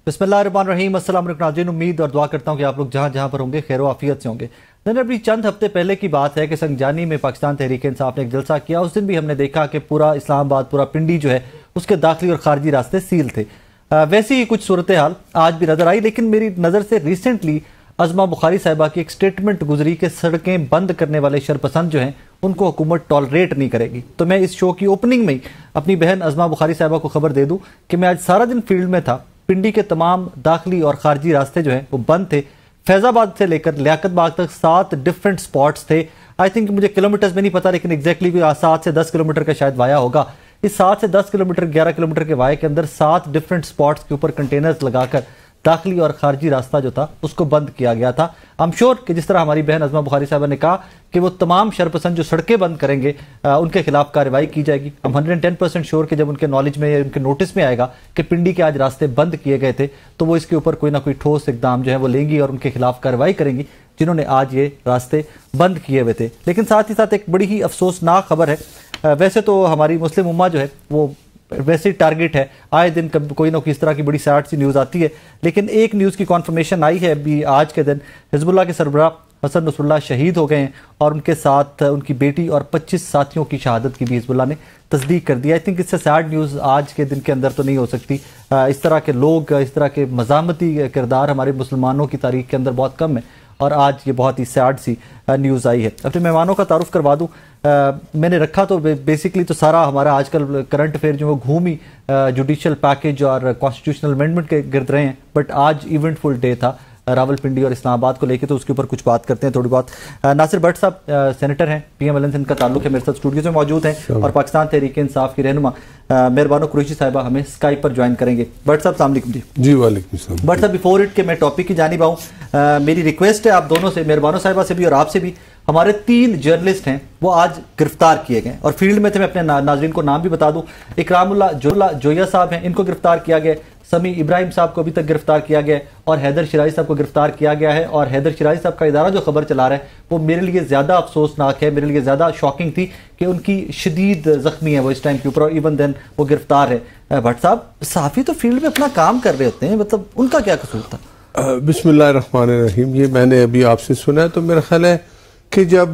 बिस्मिल्लाहिर्रहमानिर्रहीम। अस्सलाम वालेकुम नाज़रीन, उम्मीद और दुआ करता हूँ कि आप लोग जहाँ जहाँ पर होंगे खैर आफियत से होंगे। अभी चंद हफ्ते पहले की बात है कि संगजानी में पाकिस्तान तहरीक इंसाफ ने एक जलसा किया। उस दिन भी हमने देखा कि पूरा इस्लामाबाद, पूरा पिंडी जो है उसके दाखिली और खारजी रास्ते सील थे। वैसे ही कुछ सूरत हाल आज भी नजर आई, लेकिन मेरी नज़र से रिसेंटली अज़मा बुखारी साहिबा की एक स्टेटमेंट गुजरी कि सड़कें बंद करने वाले शरपसंद जो हैं उनको हुकूमत टॉलरेट नहीं करेगी। तो मैं इस शो की ओपनिंग में ही अपनी बहन अज़मा बुखारी साहिबा को खबर दे दूं कि मैं आज सारा दिन फील्ड में था। पिंडी के तमाम दाखिली और खारजी रास्ते जो हैं वो बंद थे। फैजाबाद से लेकर लियाकत बाग तक 7 डिफरेंट स्पॉट्स थे। आई थिंक मुझे किलोमीटर्स में नहीं पता, लेकिन एग्जैक्टली 7 से 10 किलोमीटर का शायद वाया होगा। इस 7 से 10 किलोमीटर 11 किलोमीटर के वाये के अंदर 7 डिफरेंट स्पॉट्स के ऊपर कंटेनर्स लगाकर दाखिली और खारजी रास्ता जो था उसको बंद किया गया था। आई एम श्योर कि जिस तरह हमारी बहन अज़मा बुखारी साहबा ने कहा कि वो तमाम शरपसंद जो सड़कें बंद करेंगे उनके खिलाफ कार्रवाई की जाएगी। हम 110% श्योर कि जब उनके नॉलेज में या उनके नोटिस में आएगा कि पिंडी के आज रास्ते बंद किए गए थे तो वो इसके ऊपर कोई ना कोई ठोस इकदाम जो है वो लेंगी और उनके खिलाफ कार्रवाई करेंगी जिन्होंने आज ये रास्ते बंद किए हुए थे। लेकिन साथ ही साथ एक बड़ी ही अफसोसनाक खबर है। वैसे तो हमारी मुस्लिम उम्मा जो है वो वैसे टारगेट है, आए दिन कोई ना कोई इस तरह की बड़ी सैड सी न्यूज़ आती है, लेकिन एक न्यूज़ की कॉन्फर्मेशन आई है अभी आज के दिन। हिजबुल्लाह के सरबराह हसन नसरुल्लाह शहीद हो गए हैं और उनके साथ उनकी बेटी और 25 साथियों की शहादत की भी हिजबुल्लाह ने तस्दीक कर दी। आई थिंक इससे सैड न्यूज़ आज के दिन के अंदर तो नहीं हो सकती। इस तरह के लोग, इस तरह के मज़ामती किरदार हमारे मुसलमानों की तारीख के अंदर बहुत कम है और आज ये बहुत ही सैड सी न्यूज़ आई है। अपने मेहमानों का तारुफ करवा दूँ। मैंने रखा तो बेसिकली तो सारा हमारा आजकल करंट अफेयर जो वो घूम ही जुडिशल पैकेज और कॉन्स्टिट्यूशनल अमेंडमेंट के गिर्द रहे हैं, बट आज इवेंटफुल डे था रावलपिंडी और इस्लामाबाद को लेकर, तो उसके ऊपर कुछ बात करते हैं थोड़ी बहुत। नासिर भट्ट साहब सेनेटर हैं, PMLN से इनका ताल्लुक है, मेरे साथ स्टूडियो में मौजूद हैं और पाकिस्तान तहरीक इंसाफ की रहनुमा मेहरबानो कुरैशी साहिबा हमें स्काइप पर ज्वाइन करेंगे। भट्ट साहब अस्सलाम वालेकुम। जी वालेकुम सलाम। भट्ट साहब बिफोर इट के मैं टॉपिक की जानिब आऊँ, मेरी रिक्वेस्ट है आप दोनों से, मेहरबानो साहिबा से भी और आपसे भी, हमारे 3 जर्नलिस्ट हैं वो आज गिरफ्तार किए गए और फील्ड में थे। मैं अपने नाजरीन को नाम भी बता दूं, इकरामुल्लाह जोया साहब हैं, इनको गिरफ्तार किया गया। समी इब्राहिम साहब को अभी तक गिरफ्तार किया गया और हैदर शिराजी साहब को गिरफ्तार किया गया है। और हैदर शिराजी साहब का इदारा जो खबर चला रहा है वो मेरे लिए ज़्यादा अफसोसनाक है, मेरे लिए ज़्यादा शॉकिंग थी कि उनकी शदीद ज़ख्मी है वो इस टाइम के ऊपर और इवन देन वो गिरफ्तार है। भट्ट साहब, सहाफ़ी तो फील्ड में अपना काम कर रहे होते हैं, मतलब उनका क्या कसूर था? बिस्मिल्लाहिर्रहमानिर्रहीम। ये मैंने अभी आपसे सुना है तो मेरा ख्याल है कि जब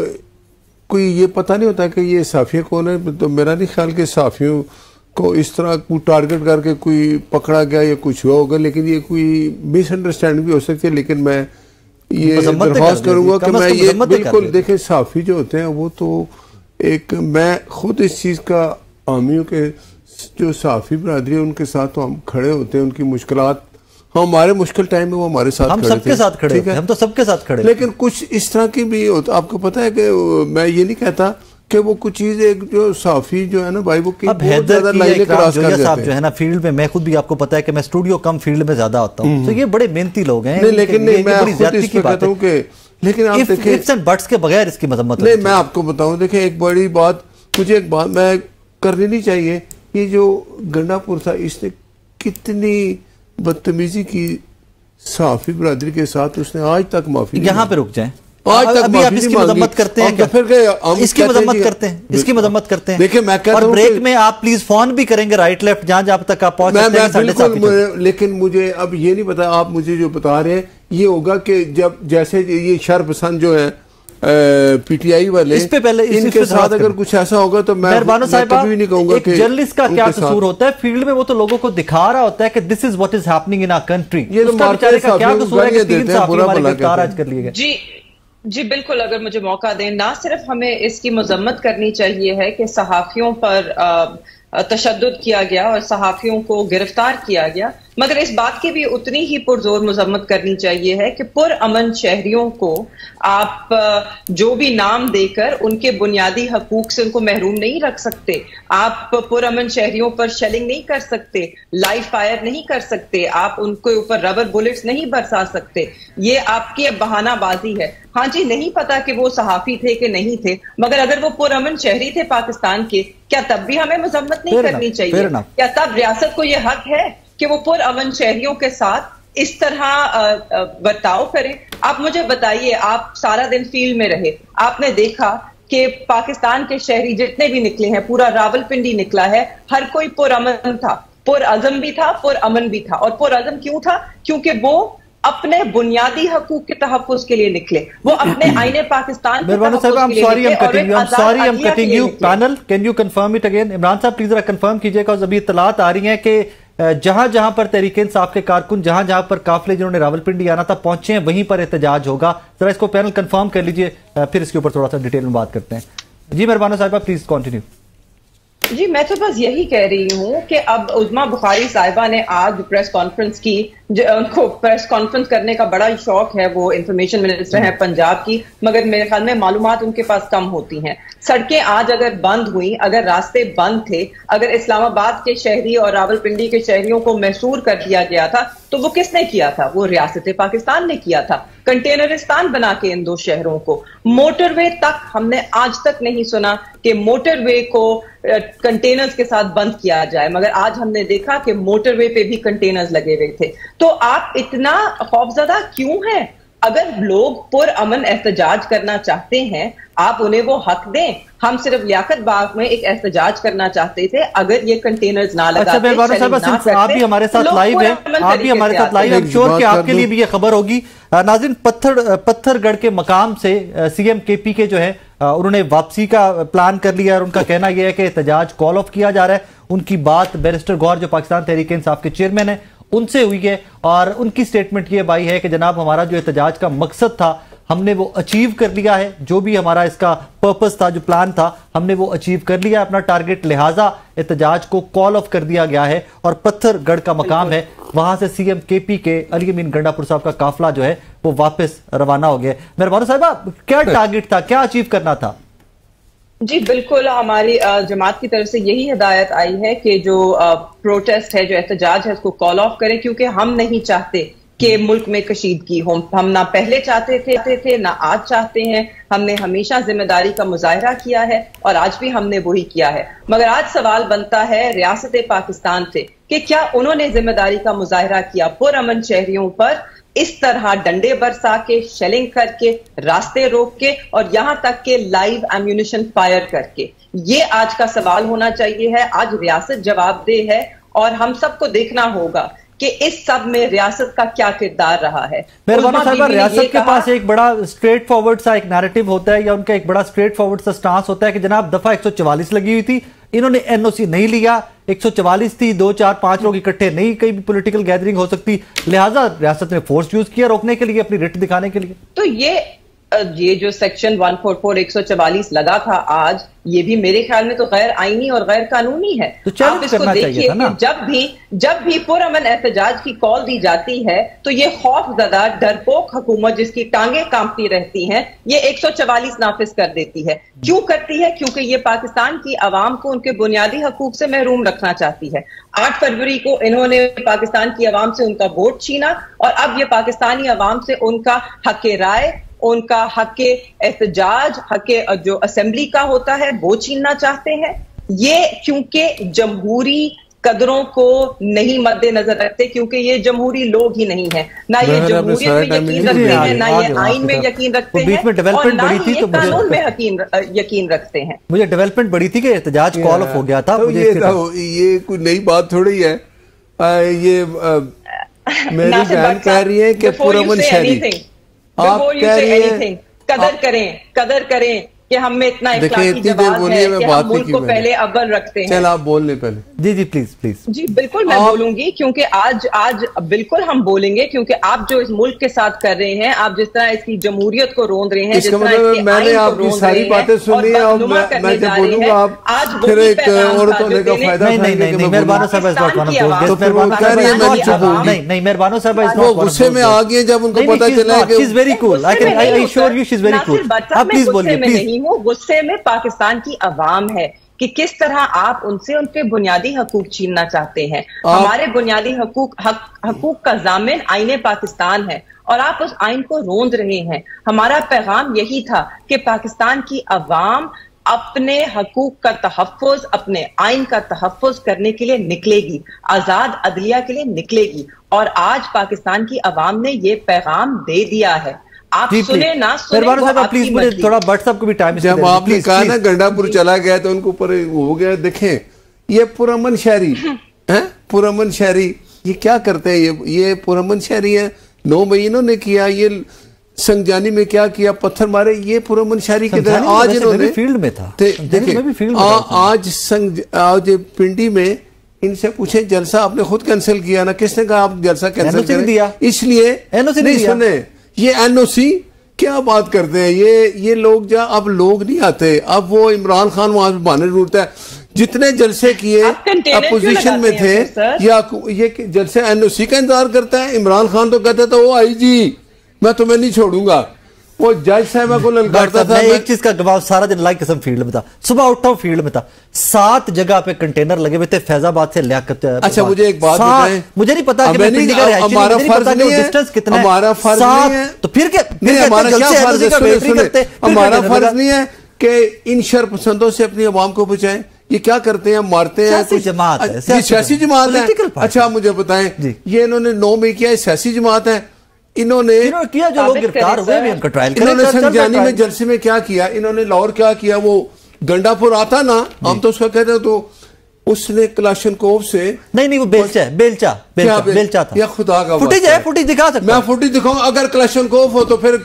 कोई ये पता नहीं होता कि ये साफिया कौन है, तो मेरा नहीं ख्याल कि साफियों को इस तरह कोई टारगेट करके कोई पकड़ा गया या कुछ हुआ होगा, लेकिन ये कोई मिसअंडरस्टैंडिंग भी हो सकती है। लेकिन मैं ये दरख्वास्त करूंगा कि मैं ये बिल्कुल देखें, साफी जो होते हैं वो तो एक, मैं खुद इस चीज़ का आमी हूँ कि जो साफी बरादरी है उनके साथ तो हम खड़े होते हैं, उनकी मुश्किलात हमारे मुश्किल टाइम में वो हमारे साथ हम सबके साथ खड़े हैं, हम तो सबके साथ खड़े। लेकिन कुछ इस तरह की भी होता, आपको पता है कि मैं ये नहीं कहता कि वो कुछ चीज एक जो साफी जो है ना भाई वो ज्यादा लाइनें क्रॉस कर जाते हैं जो है ना फील्ड में। मैं खुद भी, आपको पता है कि मैं स्टूडियो कम फील्ड में ज्यादा होता हूँ, तो ये बड़े मेहनती लोग हैं। नहीं, लेकिन नहीं, मैं खुद इस पे कहता हूँ कि लेकिन आप देखिए इफ्स एंड बट्स के बगैर इसकी मजम्मत नहीं। मैं आपको बताऊँ, देखिए एक बड़ी बात, मुझे एक बात मैं करनी नहीं चाहिए। ये जो गंडापुर था इसने कितनी बदतमीजी की साफी बरादरी के साथ, उसने आज तक माफी। यहाँ पे रुक जाएं, आज तक अभी आप इसकी मजम्मत करते हैं क्या? फिर इसकी मजम्मत करते हैं, इसकी मजम्मत करते हैं। देखिए मैं कहता हूं, और ब्रेक में आप प्लीज फोन भी करेंगे राइट लेफ्ट जहां जहां तक आप पहुंच सकते हैं। लेकिन मुझे अब ये नहीं पता, आप मुझे जो बता रहे हैं ये होगा कि जब जैसे ये शरपसंद जो है PTI वाले, इस पे पहले इनके साथ अगर कुछ ऐसा होगा तो मैं कभी नहीं कहूंगा कि जर्नलिस्ट का क्या कसूर होता है। फील्ड में वो तो लोगों को दिखा रहा होता है कि this is what is happening in our country. ये तो बेचारे का क्या कसूर है कि 3 साफी हमारे गिरफ्तार आज कर लिए गए। जी बिल्कुल, अगर मुझे मौका दें, ना सिर्फ हमें इसकी मजम्मत करनी चाहिए है कि सहाफियों पर तशद्दुद किया गया और सहाफियों को गिरफ्तार किया गया, मगर इस बात की भी उतनी ही पुरजोर मजम्मत करनी चाहिए है कि पुरअमन शहरियों को आप जो भी नाम देकर उनके बुनियादी हकूक से उनको महरूम नहीं रख सकते। आप पुरअमन शहरियों पर शेलिंग नहीं कर सकते, लाइव फायर नहीं कर सकते, आप उनके ऊपर रबर बुलेट्स नहीं बरसा सकते। ये आपकी अब बहानाबाजी है। हाँ जी, नहीं पता कि वो सहाफी थे कि नहीं थे, मगर अगर वो पुरअमन शहरी थे पाकिस्तान के, क्या तब भी हमें मजम्मत नहीं करनी चाहिए? क्या तब रियासत को यह हक है कि वो पुरअमन शहरियों के साथ इस तरह बर्ताव करें? आप मुझे बताइए, आप सारा दिन फील्ड में रहे, आपने देखा कि पाकिस्तान के शहरी जितने भी निकले हैं, पूरा रावलपिंडी निकला है, हर कोई पुरअमन था। पुरअज़म भी था, पुरअमन भी था। और पुरअज़म क्यों था? क्योंकि वो अपने बुनियादी हकूक के तहफ़्फ़ुज़ के लिए निकले, वो अपने आईने पाकिस्तान के तहफ़्फ़ुज़ के लिए निकले। I'm cutting you. Panel, can you confirm it again? Imran साहब प्लीज जरा कंफर्म कीजिएगा। अभी इत्तलात आ रही हैं कि जहां जहां पर तहरीक-ए-इंसाफ के कारकुन, जहां जहां पर काफिले जिन्होंने रावलपिंडी आना था पहुंचे हैं, वहीं पर एहतजाज होगा। जरा इसको पैनल कंफर्म कर लीजिए, फिर इसके ऊपर थोड़ा सा डिटेल में बात करते हैं। जी मेहरबान साहिबा प्लीज कंटिन्यू। जी मैं तो बस यही कह रही हूँ कि अब उज़्मा बुखारी साहिबा ने आज प्रेस कॉन्फ्रेंस की, उनको प्रेस कॉन्फ्रेंस करने का बड़ा ही शौक है, वो इंफॉर्मेशन मिनिस्टर हैं पंजाब की, मगर मेरे ख्याल में मालूमात उनके पास कम होती हैं। सड़कें आज अगर बंद हुई, अगर रास्ते बंद थे, अगर इस्लामाबाद के शहरी और रावलपिंडी के शहरियों को महसूर कर दिया गया था, तो वो किसने किया था? वो रियासत पाकिस्तान ने किया था, कंटेनरिस्तान बना के इन दो शहरों को। मोटरवे तक हमने आज तक नहीं सुना कि मोटरवे को कंटेनर्स के साथ बंद किया जाए, मगर आज हमने देखा कि मोटरवे पे भी कंटेनर्स लगे हुए थे। तो आप इतना खौफजदा क्यों हैं? अगर लोग पुरअमन एहतजाज करना चाहते हैं, आप उन्हें वो हक दें। हम सिर्फ लियाकत बाग में एक एहतजाज करना चाहते थे, अगर ये कंटेनर्स ना लगाते। आप भी हमारे साथ लाइव है, आप भी हमारे साथ लाइव है, श्योर कि आपके लिए भी ये खबर होगी। नाज़रीन, पत्थरगढ़ के मकाम से सीएम केपी के जो है उन्होंने वापसी का प्लान कर लिया और उनका कहना यह है कि एहतजाज कॉल ऑफ किया जा रहा है। उनकी बात बैरिस्टर गौहर जो पाकिस्तान तहरीक-ए-इंसाफ के चेयरमैन है उनसे हुई है और उनकी स्टेटमेंट ये भाई है कि जनाब हमारा जो एहतजाज का मकसद था हमने वो अचीव कर लिया है, जो भी हमारा इसका पर्पस था, जो प्लान था, हमने वो अचीव कर लिया अपना टारगेट, लिहाजा एहतजाज को कॉल ऑफ कर दिया गया है। और पत्थरगढ़ का मकाम है, वहां से सीएम केपी के अली अमीन गंडापुर साहब का काफिला जो है वो वापस रवाना हो गया। मेहरबान साहिबा, क्या टारगेट था, क्या अचीव करना था? जी बिल्कुल, हमारी जमात की तरफ से यही हिदायत आई है कि जो प्रोटेस्ट है, जो एहतजाज है, उसको कॉल ऑफ करें, क्योंकि हम नहीं चाहते कि मुल्क में कशीदगी हो। हम ना पहले चाहते थे ना आज चाहते हैं। हमने हमेशा जिम्मेदारी का मुजाहरा किया है और आज भी हमने वही किया है। मगर आज सवाल बनता है रियासत पाकिस्तान से कि क्या उन्होंने जिम्मेदारी का मुजाहरा किया पुरअमन शहरियों पर, इस तरह डंडे बरसा के, शेलिंग करके, रास्ते रोक के और यहां तक के लाइव एम्यूनिशन फायर करके? ये आज का सवाल होना चाहिए है। आज रियासत जवाबदेह है और हम सबको देखना होगा कि इस सब में रियासत का क्या किरदार रहा है। मेहरबान साहिबा, रियासत के पास एक बड़ा स्ट्रेट फॉरवर्ड सा एक नैरेटिव होता है या उनका एक बड़ा स्ट्रेट फॉरवर्ड सा स्टांस होता है कि जनाब दफा 144 लगी हुई थी, इन्होंने एनओसी नहीं लिया, 144 थी, 2 4 5 लोग इकट्ठे नहीं, कहीं भी पॉलिटिकल गैदरिंग हो सकती, लिहाजा रियासत ने फोर्स यूज किया रोकने के लिए, अपनी रिट दिखाने के लिए। तो ये जो सेक्शन 144 144 लगा था आज, ये भी मेरे ख्याल में तो गैर आईनी और गैर कानूनी है। तो आप इसको देखिए कि जब भी पुरअमन एहतजाज की कॉल दी जाती है तो ये खौफजदा डरपोक हुकूमत जिसकी टांगे कांपती रहती हैं, ये 144 नाफिज कर देती है। क्यों करती है? क्योंकि ये पाकिस्तान की आवाम को उनके बुनियादी हकूक से महरूम रखना चाहती है। 8 फरवरी को इन्होंने पाकिस्तान की आवाम से उनका वोट छीना और अब ये पाकिस्तानी आवाम से उनका हक राय, उनका हक एहतजाज, हक जो असेंबली का होता है वो छीनना चाहते हैं। ये क्योंकि जमहूरी कदरों को नहीं मद्देनजर रखते, क्योंकि ये जमहूरी लोग ही नहीं है, ना ये जमहूरियत में यकीन रखते हैं, ना ये आइन में यकीन रखते हैं, और ना ही ये कानून में यकीन रखते हैं। मुझे डेवलपमेंट बड़ी थी कि एहतजाज कॉल ऑफ हो गया था। ये कोई नई बात थोड़ी है। ये मेरी बहन कह रही है कि पुरअमन शहरी, आप कह रही हैं कदर करें कि हम में इतना इखलाकी जवाब है कि हम मुल्क को पहले अव्वल रखते हैं। चल आप बोल ले पहले। जी प्लीज। जी बिल्कुल मैं बोलूंगी, क्योंकि आज बिल्कुल हम बोलेंगे, क्योंकि आप जो इस मुल्क के साथ कर रहे हैं, आप जिस तरह इसकी जमहूरियत को रोंद रहे हैं, जिस तरह इसके मैंने आपकी सारी बातें सुनी और मैं जब बोलूंगा आप फिर एक औरत होने का फायदा नहीं मेहरबान साहब वो गुस्से में आ गए जब उनको पता चला कि she is very cool, I assure you she is very cool. आप प्लीज बोलिए प्लीज। वो गुस्से में पाकिस्तान की अवाम है कि किस तरह आप उनसे उनके बुनियादी हकूक छीनना चाहते हैं। हमारे बुनियादी हकूक का जामिन आईने पाकिस्तान है और आप उस आइन को रोंद रहे हैं। हमारा पैगाम यही था कि पाकिस्तान की अवाम अपने हकूक का तहफ़्फ़ुज़, अपने आइन का तहफ़्फ़ुज़ करने के लिए निकलेगी, आजाद अदलिया के लिए निकलेगी, और आज पाकिस्तान की अवाम ने यह पैगाम दे दिया है। आप सुने ना सुने, प्लीज मुझे थोड़ा व्हाट्सएप को भी टाइम। जब आपने कहा ना गंडापुर चला गया तो उनके ऊपर हो गया। देखें ये पुरअमन शहरी है, पुरअमन शहरी ये क्या करते हैं? ये पुरअमन शहरी है। 9 मई इन्होंने किया, ये संगजानी में क्या किया, पत्थर मारे, ये पुरअमन शहरी की तरह। आज इन्होंने फील्ड में था, देखिए आज पिंडी में इनसे पूछे जलसा आपने खुद कैंसिल किया ना, किसने कहा आप जलसा कैंसिल करें? दिया इसलिए नहीं सुने, ये एनओसी क्या बात करते हैं ये लोग। जा अब लोग नहीं आते, अब वो इमरान खान वहां पे बहाने ढूंढता है। जितने जलसे किए अपोजिशन में थे या ये जलसे एनओसी का इंतजार करता है। इमरान खान तो कहता था वो आई जी मैं तुम्हें नहीं छोड़ूंगा, वो जज साहब को ललकारता था। एक चीज का गवाह सारा दिन लाइक कसम फील्ड में था, सुबह उठा हूं फील्ड में था, 7 जगह पे कंटेनर लगे हुए थे फैजाबाद से लियाकत। अच्छा मुझे एक बात बताएं, मुझे नहीं पता कि मैं पिंडी का रहने हमारा फर्ज नहीं है, डिस्टेंस कितना है, हमारा फर्ज नहीं है, तो फिर क्या हमारा क्या फर्ज है? हमारा फर्ज नहीं है कि इन शरपसंदों से अपनी आवाम को बचाएं। ये क्या करते हैं, मारते हैं। जमात है, सियासी जमात है। अच्छा मुझे बताएं, ये इन्होंने 9 में किया, सियासी जमात है। इन्होंने किया जो लोग गिरफ्तार हुए उनका ट्रायल करें। इन्होंने संजानी में जलसे में क्या किया, इन्होंने लाहौर क्या किया, वो गंडापुर आता ना, हम तो उसका कहते हैं, तो उसने क्लाशनकोव से नहीं वो बेलचा है, बेलचा था। या खुदा का फुटेज है, फुटेज दिखा सकता मैं फुटेज दिखाऊंगा। अगर क्लाशनकोव हो तो फिर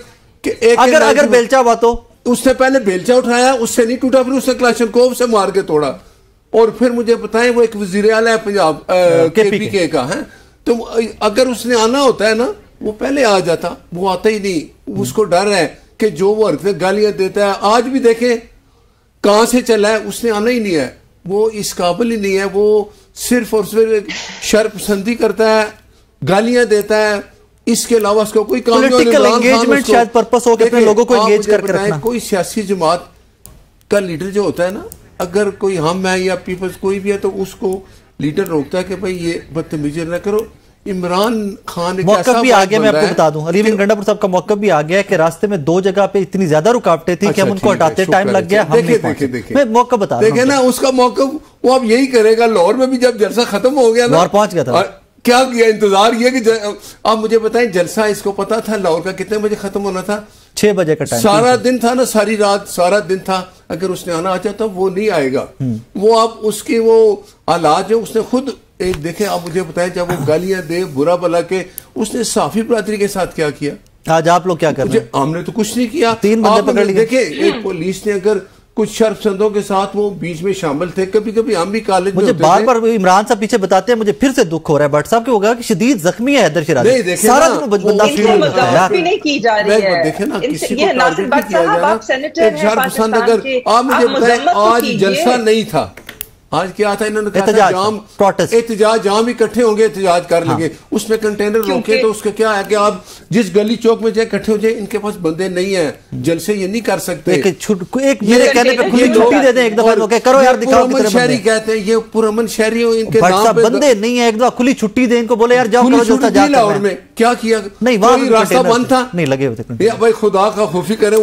अगर बेलचा हुआ तो उसने पहले बेलचा उठाया, उससे नहीं टूटा, फिर उसने क्लाशनकोव से मार के तोड़ा। और फिर मुझे बताएं वो एक वजीर आला है पंजाब केपीके का है, तो अगर उसने आना होता है ना वो पहले आ जाता, वो आता ही नहीं। उसको डर है कि जो वो हरकतें गालियां देता है, आज भी देखे कहां से चला है, उसने आना ही नहीं है। वो इस काबिल ही नहीं है, वो सिर्फ और सिर्फ शर्पसंदी करता है, गालियां देता है, इसके अलावा उसका कोई काम नहीं। शायद पर्पस हो कि अपने लोगों को एंगेज करके रखना। कोई सियासी जमात का लीडर जो होता है ना, अगर कोई हम है या पीपल्स कोई भी है, तो उसको लीडर रोकता है कि भाई ये बदतमीजी न करो। इमरान खान मौकफ भी आ गया, मैं आपको बता दूं, अली बिन गंडापुर साहब का मौकफ भी आ गया है कि रास्ते में 2 जगह पे इतनी ज्यादा रुकावटें थी कि हम उनको हटाते टाइम लग गया। मैं मौकफ बता रहा हूं, देखे ना उसका मौकफ वो अब यही करेगा। लाहौर में भी जब जलसा खत्म हो गया ना, लाहौर पहुंच गया था, क्या किया, इंतजार ये कि आप मुझे बताएं जलसा इसको पता था लाहौर का कितने बजे खत्म होना था? 6 बजे का टाइम, सारा दिन था ना, सारी रात सारा दिन था। अगर उसने आना आ जाता वो नहीं आएगा। वो आप उसकी वो हालात जो उसने खुद एक देखे, आप मुझे बताएं जब वो गालियां दे बुरा भला के, उसने साफी बरादरी के साथ क्या किया? आज आप लोग क्या कर रहे हैं? हमने तो कुछ नहीं किया। 3 बंदे पकड़ लिए। देखे एक पुलिस ने अगर कुछ शर्पसंदों के साथ वो बीच में शामिल थे, कभी कभी हम भी कॉलेज मुझे बार बार इमरान साहब पीछे बताते हैं, मुझे फिर से दुख हो रहा है भट्ट साहब के, होगा कि शदीद जख्मी है हैदर शिराजी, सारा दिन बंदा फील होता है यार। नहीं की जा रही है, देखे ना किसी को टारगेट नहीं किया जा रहा। एक शर्पसंद अगर आप मुझे बताएं, आज जलसा नहीं था, आज क्या था, इन्होंने कहा एहतजाज जाम इकट्ठे होंगे, एहतजाज कर लेंगे। उसमें कंटेनर रोके तो उसका क्या है कि आप जिस गली चौक में जाए इकट्ठे हो जाए, इनके पास बंदे नहीं है, जलसे ये नहीं कर सकते। एक मेरे कहने पे खुली छुट्टी दे दें एक दफा, करो यार दिखाओ कितने शहरी कहते हैं, ये पुरअमन शहरी हो, इनके नाम पे बंदे नहीं है, एक दफा खुली छुट्टी दे इनको, बोले यार जाओ करो। लाहौर में क्या किया? नहीं वहां रास्ता बंद था, नहीं लगे हुए थे भाई खुदा का खौफी करे।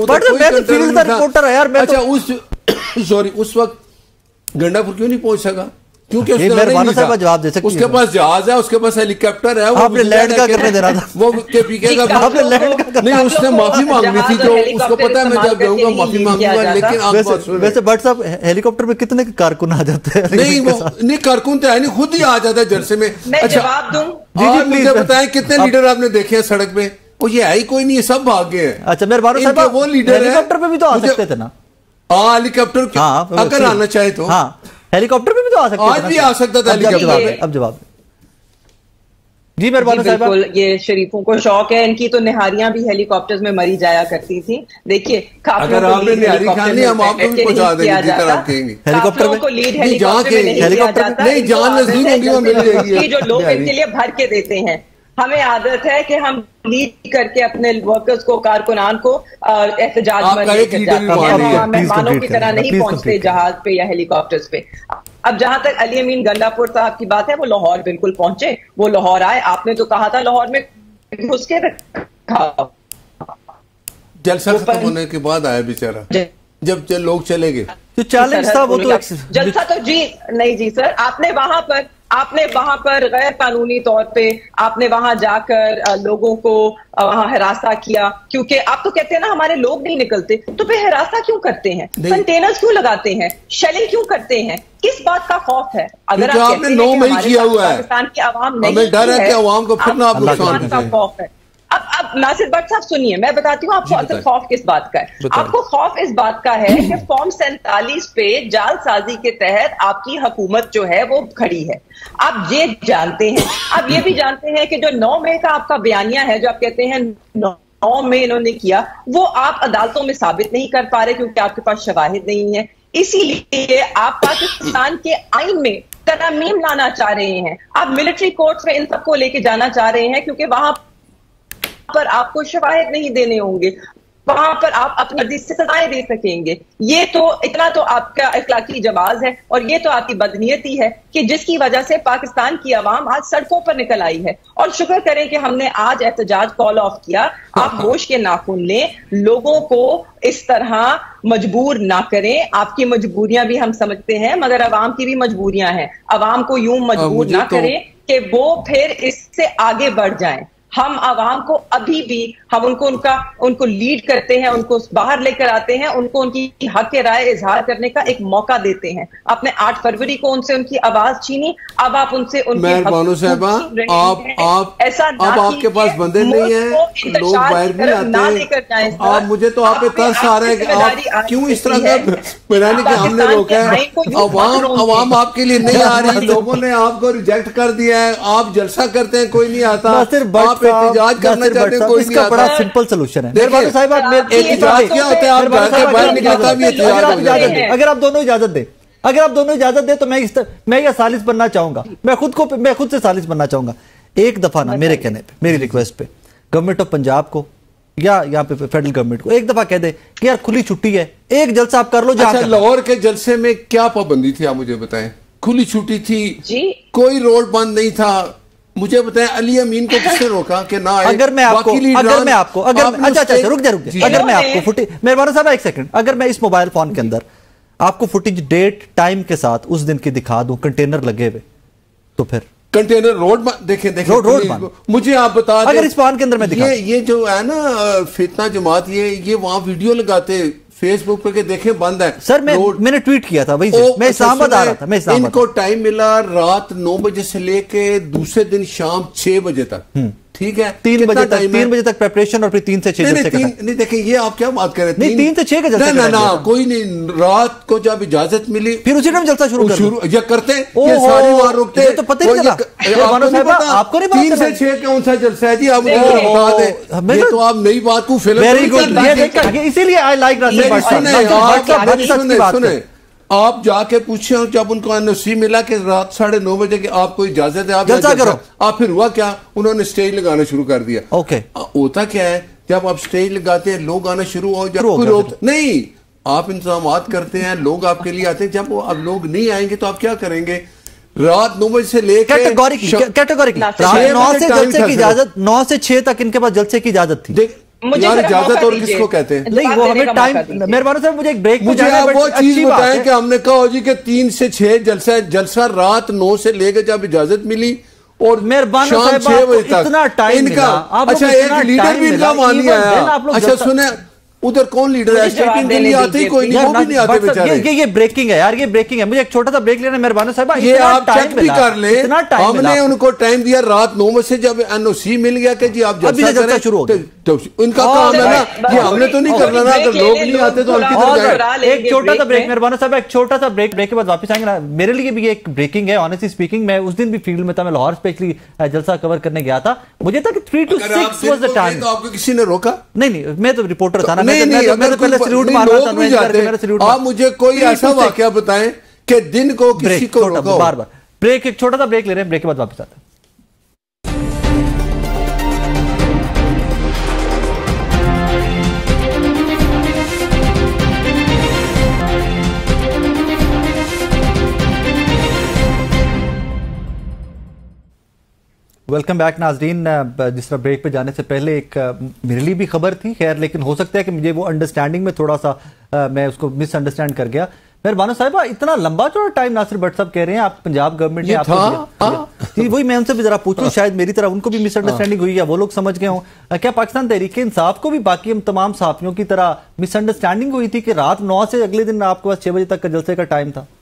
उस वक्त गंडापुर क्यों नहीं पहुंच सका? क्योंकि जवाब दे सकते, उसके पास जहाज है, उसके पास हेलीकॉप्टर है, आपने लैंड का करने देना था, वो केपीके का नहीं, उसने माफी मांगनी थी, जो उसको पता है मैं जब जाऊंगा माफी मांगूंगा। लेकिन वैसे भट्ट साहब हेलीकॉप्टर में कितने कारकुन आ जाते हैं? नहीं कारकुन तो है नहीं, खुद ही आ जाता है जलसे में। अच्छा मुझे बताएं कितने लीडर आपने देखे हैं सड़क पे? वो ये है ही कोई नहीं, सब भाग गए हैं। अच्छा मेहरबान साहब, वो लीडर हेलीकॉप्टर पे भी तो आ सकते थे ना? हेलीकॉप्टर अगर आना चाहे तो हेलीकॉप्टर पे भी तो आ सकता, आज भी आ सकता था हेलीकॉप्टर। अब जवाब जी मेहरबान साहब। बिल्कुल, ये शरीफों को शौक है, इनकी तो निहारियां भी हेलीकॉप्टर्स में मरी जाया करती थी। देखिए अगर आपने निहारी खानी हम आपको भी पहुंचा देंगे जिधर आप कहेंगे। हेलीकॉप्टर को लीड हेलीकॉप्टर नहीं, जहां नजदीक होगी वो मिल जाएगी, जो लोग इनके लिए भर के देते हैं। हमें आदत है कि हम लीड करके अपने वर्कर्स को, कारकुनान को एहतजाज में लेकर जाते हैं, मेहमानों की तरह नहीं पहुंचते जहाज पे या हेलीकॉप्टर्स पे। अब जहां तक अली अमीन गंडापुर साहब की बात है, वो लाहौर बिल्कुल पहुंचे, वो लाहौर आए। आपने तो कहा था लाहौर में घुस के रखा, जलसा खत्म होने के बाद आया बेचारा, जब लोग चले गए। जो चैलेंज था वो तो जलसा तो जी नहीं जी सर, आपने वहां पर आपने वहां पर गैर कानूनी तौर पे आपने वहां जाकर लोगों को वहां हिरासा किया, क्योंकि आप तो कहते हैं ना हमारे लोग नहीं निकलते, तो फिर हिरासा क्यों करते हैं, कंटेनर्स क्यों लगाते हैं, शेलिंग क्यों करते हैं, किस बात का खौफ है? अगर आपने 9 मई किया हुआ है, पाकिस्तान की आवाम नहीं, हमें डर है कि आवाम को फिर ना आप नुकसान का खौफ है। अब नासिर भट्ट साहब सुनिए, मैं बताती हूँ आपको असल खौफ किस बात का है। आपको खौफ इस बात का है कि फॉर्म 47 पे जालसाजी के तहत आपकी हुकूमत जो है वो खड़ी है। आप ये जानते हैं, आप ये भी जानते हैं कि जो 9 मई का आपका बयानिया है, जो आप कहते हैं 9 मई इन्होंने किया, वो आप अदालतों में साबित नहीं कर पा रहे क्योंकि आपके पास शवाहिद नहीं है। इसीलिए आप पाकिस्तान के आइन में तरमीम लाना चाह रहे हैं, आप मिलिट्री कोर्ट में इन सबको लेके जाना चाह रहे हैं, क्योंकि वहां पर आपको शवाहिद नहीं देने होंगे, वहां पर आप अपनी मर्जी से सजाएं दे सकेंगे। ये तो इतना तो आपका इखलाकी जवाज है और ये तो आपकी बदनीयती है कि जिसकी वजह से पाकिस्तान की आवाम आज सड़कों पर निकल आई है। और शुक्र करें कि हमने आज एहतजाज कॉल ऑफ किया। आप होश के नाखून लें, लोगों को इस तरह मजबूर ना करें। आपकी मजबूरियां भी हम समझते हैं, मगर अवाम की भी मजबूरियां हैं। अवाम को यूं मजबूर ना करें कि वो फिर इससे आगे बढ़ जाएं। हम आवाम को अभी भी हम उनको लीड करते हैं, उनको बाहर लेकर आते हैं, उनको उनकी हक के राय इजहार करने का एक मौका देते हैं। आपने 8 फरवरी को उनसे उनकी आवाज छीनी, अब आप उनसे उनकी बानो साहबा, आप ऐसा अब आपके पास बंदे नहीं है, लोग बाहर नहीं आते। आप मुझे तो आप पे तरस आ रहा है कि आप क्यों इस तरह का मैंने कि हमने रोका है। अवाम आपके लिए नहीं आ रही, लोगों ने आपको रिजेक्ट कर दिया है। आप जलसा करते हैं, कोई नहीं आता। आप एहतजाज करना चाहते हैं, कोई नहीं आता। बड़ा सिंपल सॉल्यूशन है। एहतजाज क्या होता है? आप घर के बाहर निकलता भी अगर आप दोनों इजाजत दे तो मैं यह सालिस बनना चाहूंगा, मैं खुद से सालिस बनना चाहूंगा। एक दफा ना मेरे कहने पे, मेरी रिक्वेस्ट पे गवर्नमेंट ऑफ पंजाब को या यहाँ पे फेडरल गवर्नमेंट को एक दफा कह दे कि यार खुली छुट्टी है, एक जलसा आप कर लो। अच्छा, लाहौर के जलसे में क्या पाबंदी थी, आप मुझे बताएं। खुली छुट्टी थी, कोई रोड बंद नहीं था। मुझे बताएं, अली अमीन को किसने रोका कि ना आए? अगर मैं आपको अच्छा रुक जा अगर मैं आपको फुटेज, मेहरबान साहब एक सेकंड, अगर मैं इस मोबाइल फोन के अंदर आपको फुटेज डेट टाइम के साथ उस दिन की दिखा दूं, कंटेनर लगे हुए, तो फिर कंटेनर रोड देखें रोड मुझे आप बता दें, अगर इस फोन के अंदर मैं दिखा ये जो है ना फितना जमात, ये वहां वीडियो लगाते फेसबुक पे के देखे बंद है। सर मैंने ट्वीट किया था, वही मैं इस्लामाबाद आ रहा था। इनको टाइम मिला रात 9 बजे से लेके दूसरे दिन शाम 6 बजे तक, ठीक है, 3 बजे तक प्रिपरेशन और फिर 3 से 6 नहीं देखिए, ये आप क्या बात कर रहे हैं? 3 से 6 का जलसा ना कोई नहीं, रात को जब इजाजत मिली फिर उसी टाइम जलसा शुरू या करते ये सारी वहां रुकते, तो पता ही नहीं चला आपको नहीं 3 से 6 कौन सा जलसा है जी? आप बता दें, ये तो आप नई बात को फिल्म, वेरी गुड, इसीलिए आई लाइक सुने। आप जाके पूछे, जब उनको एनओसी मिला कि रात 9:30 बजे की आपको इजाजत है, आप जलसा करो, आप फिर हुआ क्या? उन्होंने स्टेज लगाना शुरू कर दिया। ओके, होता क्या है, जब आप स्टेज लगाते हैं लोग आना शुरू हो जाते नहीं, आप इंतजाम करते हैं, लोग आपके लिए आते हैं। जब अब लोग नहीं आएंगे तो आप क्या करेंगे? रात 9 बजे से लेकर कैटेगोरिकली 9 से 6 तक इनके पास जलसे की इजाजत थी। यार इजाजत और किसको कहते हैं? नहीं, वो हमें टाइम, मेहरबानी साहब मुझे एक ब्रेक, मुझे आप वो चीज बताएं कि हमने कहा जी कि 3 से 6 जलसा रात 9 से लेकर जब इजाजत मिली और मेहरबानी शाम 6 बजे तक इतना टाइम इनका। अच्छा, एक लीडर भी इनका मान नहीं आया। अच्छा सुने, उधर कौन लीडर है? स्टेटिंग के लिए आते ही कोई नहीं, वो भी नहीं आते बेचारे। ये ब्रेकिंग है यार, ये ब्रेकिंग है। मुझे एक छोटा सा ब्रेक लेना मेहरबानी साहब, ये आप चेक भी कर ले। हमने उनको टाइम दिया रात 9 बजे से, जब एनओसी मिल गया कि जी आप जलसा शुरू हो, तो इनका काम है ना, ये हमने तो नहीं करना ना। अगर लोग नहीं आते तो हम किधर जाए? एक छोटा सा ब्रेक मेहरबानी साहब, एक छोटा सा ब्रेक के बाद वापस आएंगे ना। मेरे लिए भी एक ब्रेकिंग है, ऑनेस्टली स्पीकिंग। मैं उस दिन भी फील्ड में था, मैं लाहौर स्पेशली जलसा कवर करने गया था। मुझे था कि 3 to 6 वाज द टाइम। आपको किसी ने रोका? नहीं, मैं तो रिपोर्टर था ना, मैं सल्यूट मारना था। आप मुझे कोई ऐसा वाकया बताएं कि दिन को किसी को रोका? बार ब्रेक, एक छोटा सा ब्रेक ले रहे हैं, ब्रेक के बाद वापस आते हैं। वेलकम बैक नाजरीन। जिस तरह ब्रेक पे जाने से पहले एक मेरे लिए भी खबर थी, खैर, लेकिन हो सकता है कि मुझे वो अंडरस्टैंडिंग में थोड़ा सा मैं उसको मिसअंडरस्टैंड कर गया। मेहरबानो साहिबा, इतना लंबा चौड़ा टाइम नासिर भट्ट साहब कह रहे हैं, आप पंजाब गवर्नमेंट ने आपको वही मैं उनसे भी जरा पूछूं, शायद मेरी तरह उनको भी मिसअंडरस्टैंडिंग हुई है, वो लोग समझ गए हों। क्या पाकिस्तान तहरीक इंसाफ को भी बाकी हम तमाम सहाफियों की तरह मिसअंडरस्टैंडिंग हुई थी कि रात 9 से अगले दिन आपके पास 6 बजे तक का जलसे का टाइम था?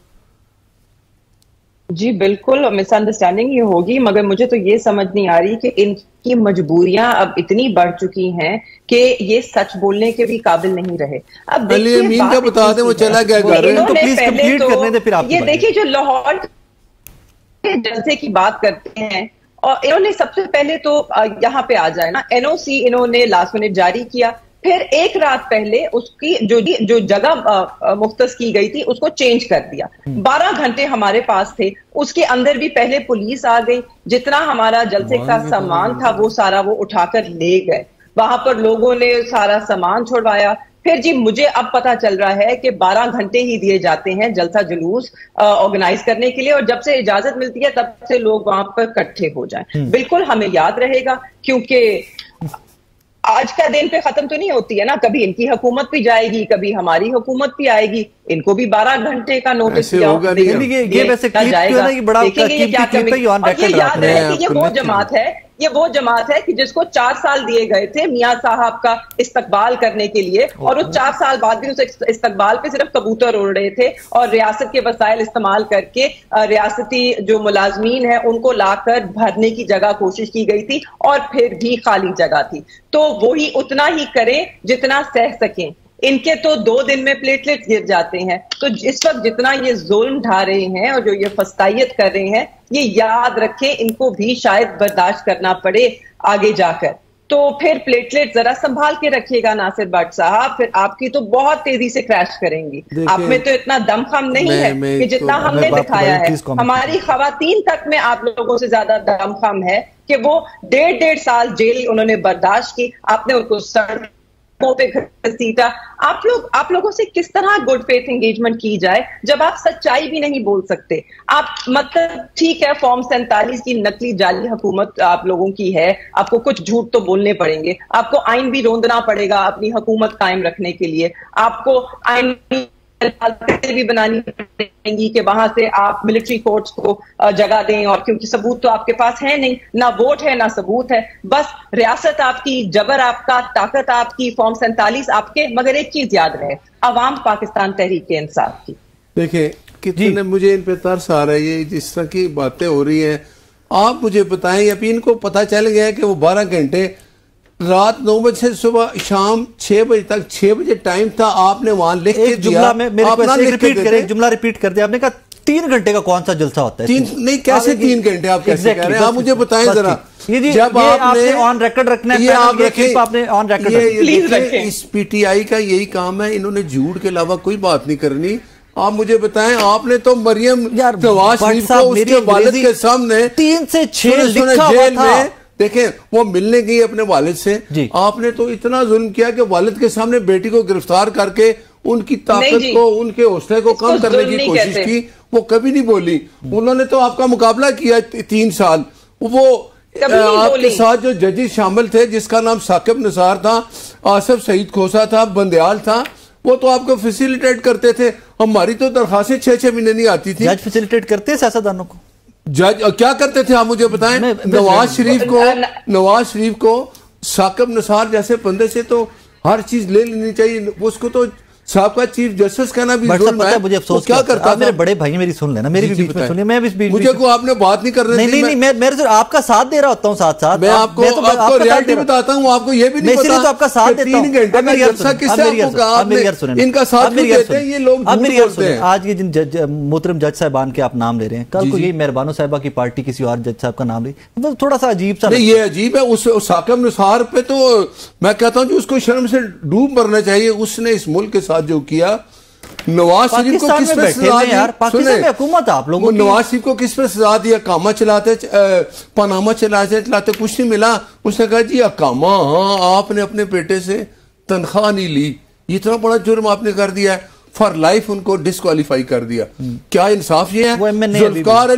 जी बिल्कुल मिसअंडरस्टैंडिंग ये होगी, मगर मुझे तो ये समझ नहीं आ रही कि इनकी मजबूरियां अब इतनी बढ़ चुकी हैं कि ये सच बोलने के भी काबिल नहीं रहे। अब देखिए क्या बता दें, वो चला गया घर। ये देखिए जो लाहौर के जलसे की बात करते हैं, और इन्होंने सबसे पहले तो यहाँ पे आ जाए ना, एनओसी इन्होंने लास्ट मिनट जारी किया, फिर एक रात पहले उसकी जो जगह मुख्तस की गई थी उसको चेंज कर दिया। 12 घंटे हमारे पास थे, उसके अंदर भी पहले पुलिस आ गई, जितना हमारा जलसे का सामान था वो सारा वो उठाकर ले गए, वहां पर लोगों ने सारा सामान छुड़वाया। फिर जी मुझे अब पता चल रहा है कि 12 घंटे ही दिए जाते हैं जलसा जुलूस ऑर्गेनाइज करने के लिए, और जब से इजाजत मिलती है तब से लोग वहां पर इकट्ठे हो जाएं। बिल्कुल हमें याद रहेगा, क्योंकि आज का दिन पे खत्म तो नहीं होती है ना, कभी इनकी हुकूमत भी जाएगी, कभी हमारी हुकूमत भी आएगी, इनको भी 12 घंटे का नोटिस दिया जाएगा। ये याद है कि ये वो जमात है कि जिसको 4 साल दिए गए थे मियां साहब का इस्तकबाल करने के लिए, और उस 4 साल बाद भी उस इस्तकबाल पे सिर्फ कबूतर उड़ रहे थे, और रियासत के वसाइल इस्तेमाल करके रियासती जो मुलाजमीन है उनको लाकर भरने की जगह कोशिश की गई थी, और फिर भी खाली जगह थी। तो वही उतना ही करें जितना सह सकें। इनके तो 2 दिन में प्लेटलेट्स गिर जाते हैं। तो इस वक्त जितना ये जुल्म ढा रहे हैं और जो ये फस्तायत कर रहे हैं, ये याद रखें, इनको भी शायद बर्दाश्त करना पड़े आगे जाकर। तो फिर प्लेटलेट जरा संभाल के रखिएगा नासिर भट्ट साहब, फिर आपकी तो बहुत तेजी से क्रैश करेंगी। आप में तो इतना दमखम नहीं है कि जितना हमने दिखाया है। हमारी खवातीन तक में आप लोगों से ज्यादा दमखम है कि वो 1.5 साल जेल उन्होंने बर्दाश्त की, आपने उनको सड़क पे घसीटा। आप लोगों से किस तरह गुड फेथ एंगेजमेंट की जाए जब आप सच्चाई भी नहीं बोल सकते? आप मतलब ठीक है, फॉर्म 47 की नकली जाली हुकूमत आप लोगों की है, आपको कुछ झूठ तो बोलने पड़ेंगे, आपको आइन भी रोंदना पड़ेगा अपनी हुकूमत कायम रखने के लिए, आपको आइन भी बनानी पड़ेंगी कि वहां से आप मिलिट्री कोर्ट्स को जगह दें, और क्योंकि सबूत तो आपके पास है नहीं, ना वोट है ना सबूत है, बस रियासत आपकी, जबर आपका, ताकत आपकी, फॉर्म 47 आपके। मगर एक चीज याद रहे, अवाम पाकिस्तान तहरीक इंसाफ की। देखिए कितने मुझे इन पे तरस आ रहा है, ये जिस तरह की बातें हो रही हैं। आप मुझे बताएं, अब इनको पता चल गया है कि वो 12 घंटे रात 9 बजे से सुबह शाम 6 बजे तक, 6 बजे टाइम था, आपने वहां लिख के दिया। जुमला रिपीट कर दिया आपने, कहा 3 घंटे का कौन सा जलसा होता है? 3 नहीं, कैसे 3 घंटे आप कैसे कह रहे हैं? आप मुझे बताएं जरा। जब आपने ऑन रिकॉर्ड रखना है, आप रखें, आपने ऑन रिकॉर्ड प्लीज रखें। इस पीटीआई का यही काम है, इन्होंने झूठ के अलावा कोई बात नहीं करनी। आप मुझे बताएं, आपने तो मरियम नवाज शरीफ को उसके वालिद के सामने 3 से 6 जेल में, देखें वो मिलने गई अपने वालिद से, आपने तो इतना जुल्म किया कि वालिद के सामने बेटी को गिरफ्तार करके उनकी ताकत को, उनके हौसले को कम करने की कोशिश की। वो कभी नहीं बोली। उन्होंने तो आपका मुकाबला किया 3 साल। वो आपके साथ जो जजेस शामिल थे, जिसका नाम साकिब निसार था, आसिफ सईद खोसा था, बंदयाल था, वो तो आपको फैसिलिटेट करते थे। हमारी तो दरखास्तें 6-6 महीने नहीं आती थी। जज फैसिलिटेट करते हैं सियासतदानों को? जज क्या करते थे आप मुझे बताएं? नवाज शरीफ को साकिब निसार जैसे बंदे से तो हर चीज ले लेनी चाहिए। उसको तो साहब चीफ जस्टिस का ना भी पता है, मुझे अफसोस क्या करता है। मेरे बड़े भाई मेरी सुन लेना, मेरी भी बीच में सुनिए, मैं भी मुझे को आपने बात नहीं कर रहे। नहीं, मैं तो आपका साथ दे रहा होता हूँ, साथ मैं आपको रियलिटी बताता हूँ। आपको ये भी नहीं पता, तो आपका साथ देता हूँ। 3 घंटे में जलसा किससे इनका साथ देते हैं ये लोग। अब मेरी बात सुनिए, आज के जिन मोहतरम जज साहबान के आप नाम ले रहे हैं, कल को यही मेहरबानो साहिबा की पार्टी किसी और जज साहब का नाम ले, मतलब थोड़ा सा अजीब सा। ये अजीब है। उस साकिब निसार पे तो मैं कहता हूँ उसको शर्म से डूब मरना चाहिए। उसने इस मुल्क के साथ जो किया, नवाज शरीफ को किस पर सजा दी? पाकिस्तान में हुकूमत आप लोगों, नवाज शरीफ को किस पर सजा दी? अकामा चलाते, पनामा चलाते कुछ नहीं मिला। उसने कहा जी अकामा, हाँ आपने अपने बेटे से तनख्वाह नहीं ली, इतना बड़ा जुर्म आपने कर दिया है, फॉर लाइफ उनको डिस्क्वालीफाई कर दिया। क्या इंसाफ ये है? जुल्फकार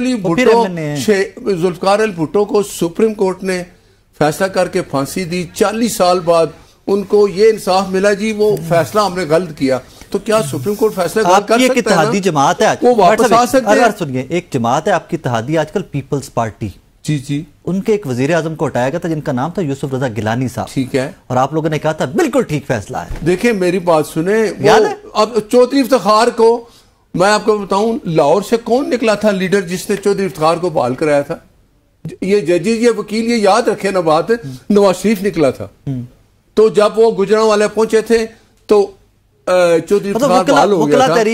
अली भुट्टो को सुप्रीम कोर्ट ने फैसला करके फांसी दी, 40 साल बाद उनको ये इंसाफ मिला जी वो फैसला हमने गलत किया। तो क्या सुप्रीम कोर्ट फैसला कर सकता है? आपकी इत्तेहादी जमात है आज, वो वापस आ सकते हैं। सुनिए, एक जमात है आपकी इत्तेहादी आजकल, पीपल्स पार्टी। जी जी, उनके एक वजीर आजम को हटाया गया था जिनका नाम था यूसुफ रजा गिलानी साहब। ठीक है, और आप लोगों ने कहा था बिल्कुल ठीक फैसला है। देखिए मेरी बात सुने, याद है? अब चौधरी इफ्तिखार को मैं आपको बताऊं, लाहौर से कौन निकला था लीडर जिसने चौधरी इफ्तिखार को बहाल कराया था? ये जजेज, ये वकील, ये याद रखे ना बात, नवाज शरीफ निकला था। तो जब वो गुजरांवाले पहुंचे थे तो चौधरी इफ्तिखार बहाल हो गया था।